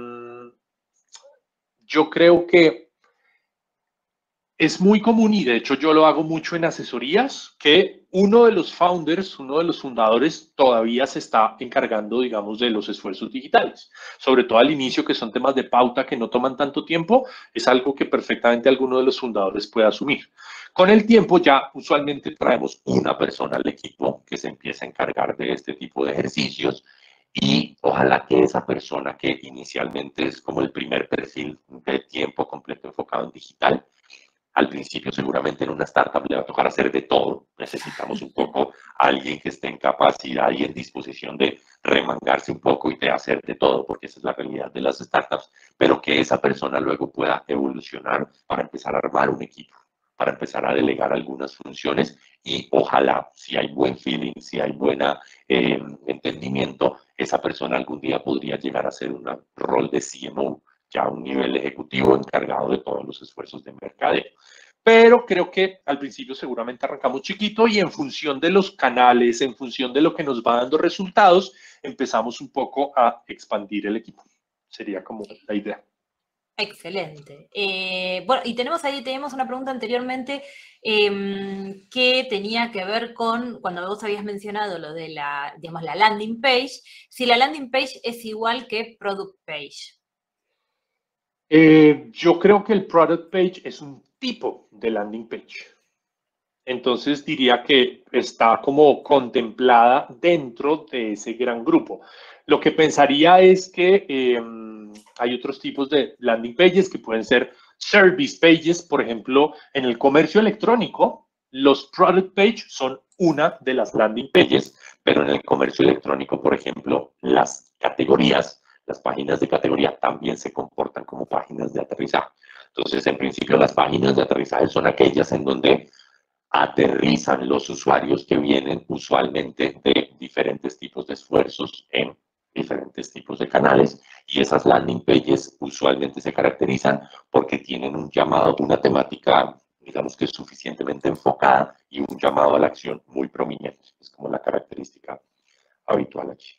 yo creo que es muy común, y de hecho yo lo hago mucho en asesorías, que uno de los founders, uno de los fundadores, todavía se está encargando, digamos, de los esfuerzos digitales. Sobre todo al inicio, que son temas de pauta que no toman tanto tiempo, es algo que perfectamente alguno de los fundadores puede asumir. Con el tiempo ya usualmente traemos una persona al equipo que se empieza a encargar de este tipo de ejercicios y ojalá que esa persona que inicialmente es como el primer perfil de tiempo completo enfocado en digital, al principio seguramente en una startup le va a tocar hacer de todo. Necesitamos un poco a alguien que esté en capacidad y en disposición de remangarse un poco y de hacer de todo, porque esa es la realidad de las startups, pero que esa persona luego pueda evolucionar para empezar a armar un equipo, para empezar a delegar algunas funciones y ojalá, si hay buen feeling, si hay buena entendimiento, esa persona algún día podría llegar a ser un rol de CMO, ya a un nivel ejecutivo encargado de todos los esfuerzos de mercadeo. Pero creo que al principio seguramente arrancamos chiquito y en función de los canales, en función de lo que nos va dando resultados, empezamos un poco a expandir el equipo. Sería como la idea. Excelente. Bueno, y tenemos una pregunta anteriormente que tenía que ver con, cuando vos habías mencionado lo de digamos, la landing page, si la landing page es igual que product page. Yo creo que el product page es un tipo de landing page. Entonces diría que está como contemplada dentro de ese gran grupo. Lo que pensaría es que hay otros tipos de landing pages que pueden ser service pages, por ejemplo, en el comercio electrónico, los product page son una de las landing pages, pero en el comercio electrónico, por ejemplo, las categorías, las páginas de categoría también se comportan como páginas de aterrizaje. Entonces, en principio, las páginas de aterrizaje son aquellas en donde aterrizan los usuarios que vienen usualmente de diferentes tipos de esfuerzos en diferentes tipos de canales y esas landing pages usualmente se caracterizan porque tienen un llamado, una temática, digamos que es suficientemente enfocada y un llamado a la acción muy prominente. Es como la característica habitual aquí.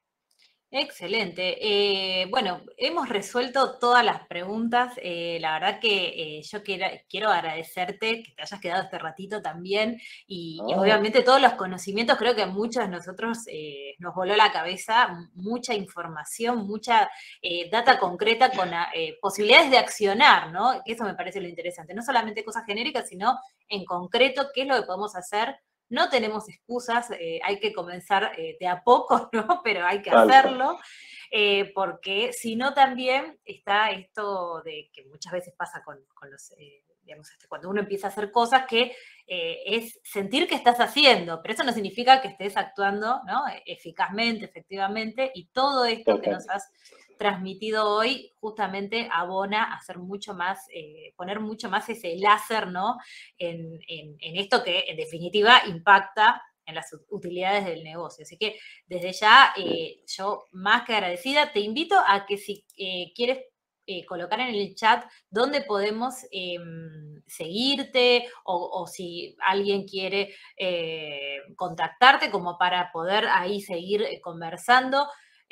Excelente. Bueno, hemos resuelto todas las preguntas. La verdad que yo quiero agradecerte que te hayas quedado este ratito también y obviamente todos los conocimientos, creo que a muchos de nosotros nos voló la cabeza, mucha información, mucha data concreta con posibilidades de accionar, ¿no? Que eso me parece lo interesante. No solamente cosas genéricas, sino en concreto qué es lo que podemos hacer. No tenemos excusas, hay que comenzar de a poco, ¿no? Pero hay que hacerlo, porque si no también está esto de que muchas veces pasa con los, digamos, cuando uno empieza a hacer cosas que es sentir que estás haciendo, pero eso no significa que estés actuando, ¿no? Eficazmente, efectivamente, y todo esto que nos has transmitido hoy justamente abona a hacer mucho más, poner mucho más ese láser, ¿no? En esto que en definitiva impacta en las utilidades del negocio. Así que desde ya, yo más que agradecida, te invito a que si quieres colocar en el chat dónde podemos seguirte o si alguien quiere contactarte como para poder ahí seguir conversando.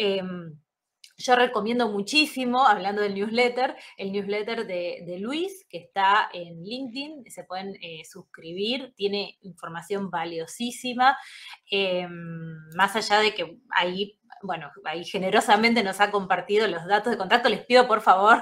Yo recomiendo muchísimo, hablando del newsletter, el newsletter de Luis, que está en LinkedIn, se pueden suscribir, tiene información valiosísima, más allá de que ahí, bueno, ahí generosamente nos ha compartido los datos de contacto, les pido por favor,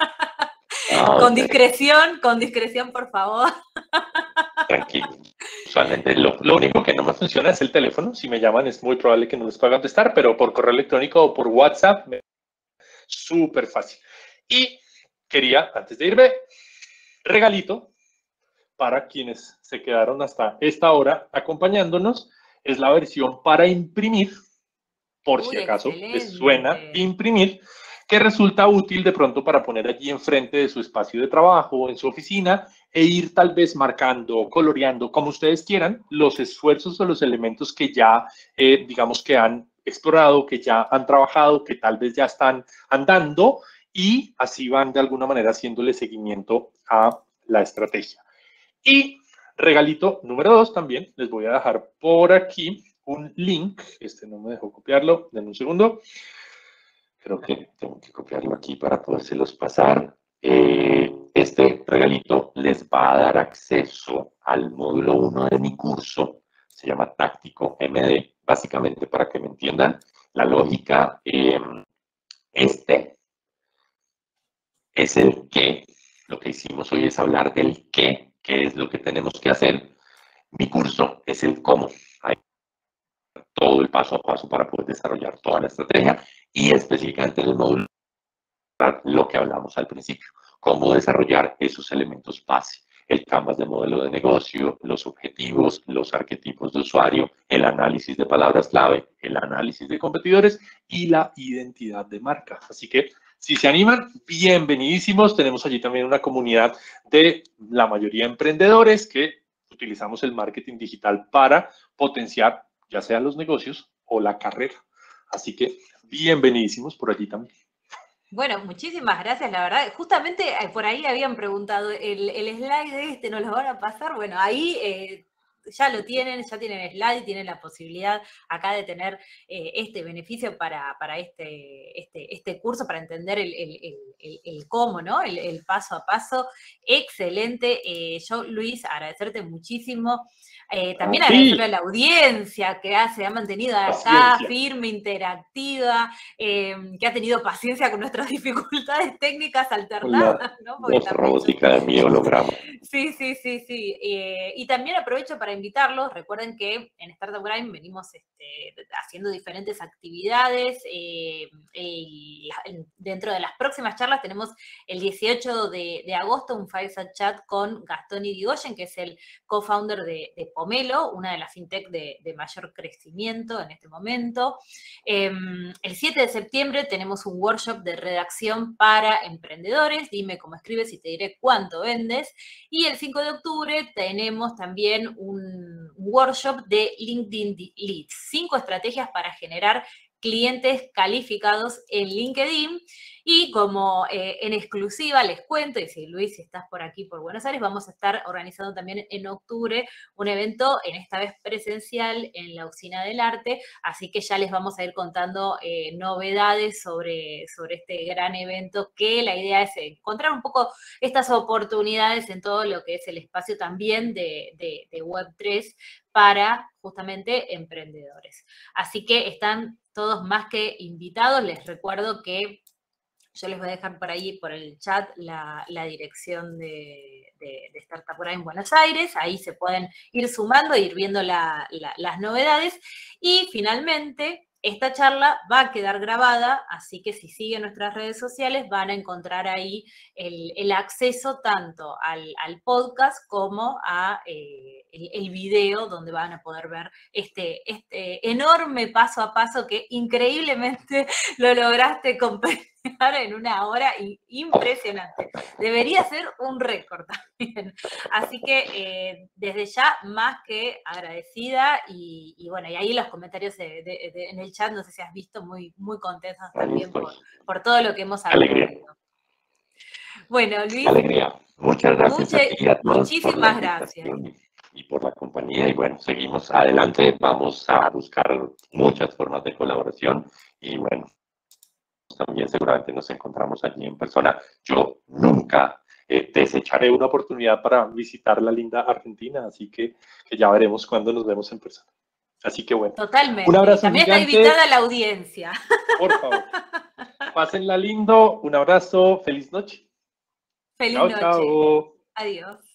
con discreción, por favor. Tranquilo. Usualmente lo único que no me funciona es el teléfono. Si me llaman es muy probable que no les pueda contestar, pero por correo electrónico o por WhatsApp, súper fácil. Y quería, antes de irme, regalito para quienes se quedaron hasta esta hora acompañándonos. Es la versión para imprimir, por si acaso les suena imprimir, que resulta útil de pronto para poner allí enfrente de su espacio de trabajo, en su oficina, e ir tal vez marcando, coloreando, como ustedes quieran, los esfuerzos o los elementos que ya, digamos que han explorado, que ya han trabajado, que tal vez ya están andando, y así van de alguna manera haciéndole seguimiento a la estrategia. Y regalito número 2 también, les voy a dejar por aquí un link, este no me dejó copiarlo, denme un segundo. Creo que tengo que copiarlo aquí para podérselos pasar. Este regalito les va a dar acceso al módulo 1 de mi curso. Se llama Táctico MD. Básicamente, para que me entiendan la lógica, este es el qué. Lo que hicimos hoy es hablar del qué es lo que tenemos que hacer. Mi curso es el cómo. Hay todo el paso a paso para poder desarrollar toda la estrategia y específicamente en el módulo lo que hablamos al principio, cómo desarrollar esos elementos base, el canvas de modelo de negocio, los objetivos, los arquetipos de usuario, el análisis de palabras clave, el análisis de competidores y la identidad de marca. Así que si se animan, bienvenidísimos. Tenemos allí también una comunidad de la mayoría de emprendedores que utilizamos el marketing digital para potenciar ya sea los negocios o la carrera. Así que bienvenidísimos por allí también. Bueno, muchísimas gracias, la verdad. Justamente por ahí habían preguntado, el slide ¿nos lo van a pasar? Bueno, ahí ya lo tienen, ya tienen slide, tienen la posibilidad acá de tener este beneficio para este curso, para entender el cómo, ¿no? El paso a paso. Excelente. Yo, Luis, agradecerte muchísimo. También agradecerle a la audiencia que se ha mantenido acá, firme, interactiva, que ha tenido paciencia con nuestras dificultades técnicas alternadas, ¿no? La robótica de mi holograma. Sí. Y también aprovecho para invitarlos. Recuerden que en Startup Grind venimos haciendo diferentes actividades. Y dentro de las próximas charlas tenemos el 18 de agosto un Fireside Chat con Gastón Irigoyen, que es el co-founder de Pomelo, una de las fintech de mayor crecimiento en este momento. El 7 de septiembre tenemos un workshop de redacción para emprendedores. Dime cómo escribes y te diré cuánto vendes. Y el 5 de octubre tenemos también un workshop de LinkedIn Leads. 5 estrategias para generar clientes calificados en LinkedIn. Y como en exclusiva les cuento, y si Luis, si estás por aquí, por Buenos Aires, vamos a estar organizando también en octubre un evento, en esta vez presencial, en la Usina del Arte, así que ya les vamos a ir contando novedades sobre este gran evento, que la idea es encontrar un poco estas oportunidades en todo lo que es el espacio también de Web3 para justamente emprendedores. Así que están todos más que invitados. Les recuerdo que yo les voy a dejar por ahí, por el chat, la dirección de Startup Grind en Buenos Aires. Ahí se pueden ir sumando e ir viendo las novedades. Y finalmente, esta charla va a quedar grabada, así que si siguen nuestras redes sociales van a encontrar ahí el acceso tanto al podcast como a el video, donde van a poder ver este enorme paso a paso que increíblemente lo lograste llegar en una hora impresionante. Debería ser un récord también. Así que desde ya más que agradecida y bueno, y ahí los comentarios en el chat, no sé si has visto, muy, muy contentos también por todo lo que hemos hablado. Bueno, Luis. Alegría. Muchas gracias a ti y a todos por la invitación y por la compañía. Y bueno, seguimos adelante. Vamos a buscar muchas formas de colaboración. Y bueno, también seguramente nos encontramos allí en persona. Yo nunca desecharé una oportunidad para visitar la linda Argentina, así que ya veremos cuándo nos vemos en persona. Así que bueno. Totalmente. Un abrazo también gigante. Está invitada la audiencia. Por favor. Pásenla lindo. Un abrazo. Feliz noche. Feliz noche. Chao. Adiós.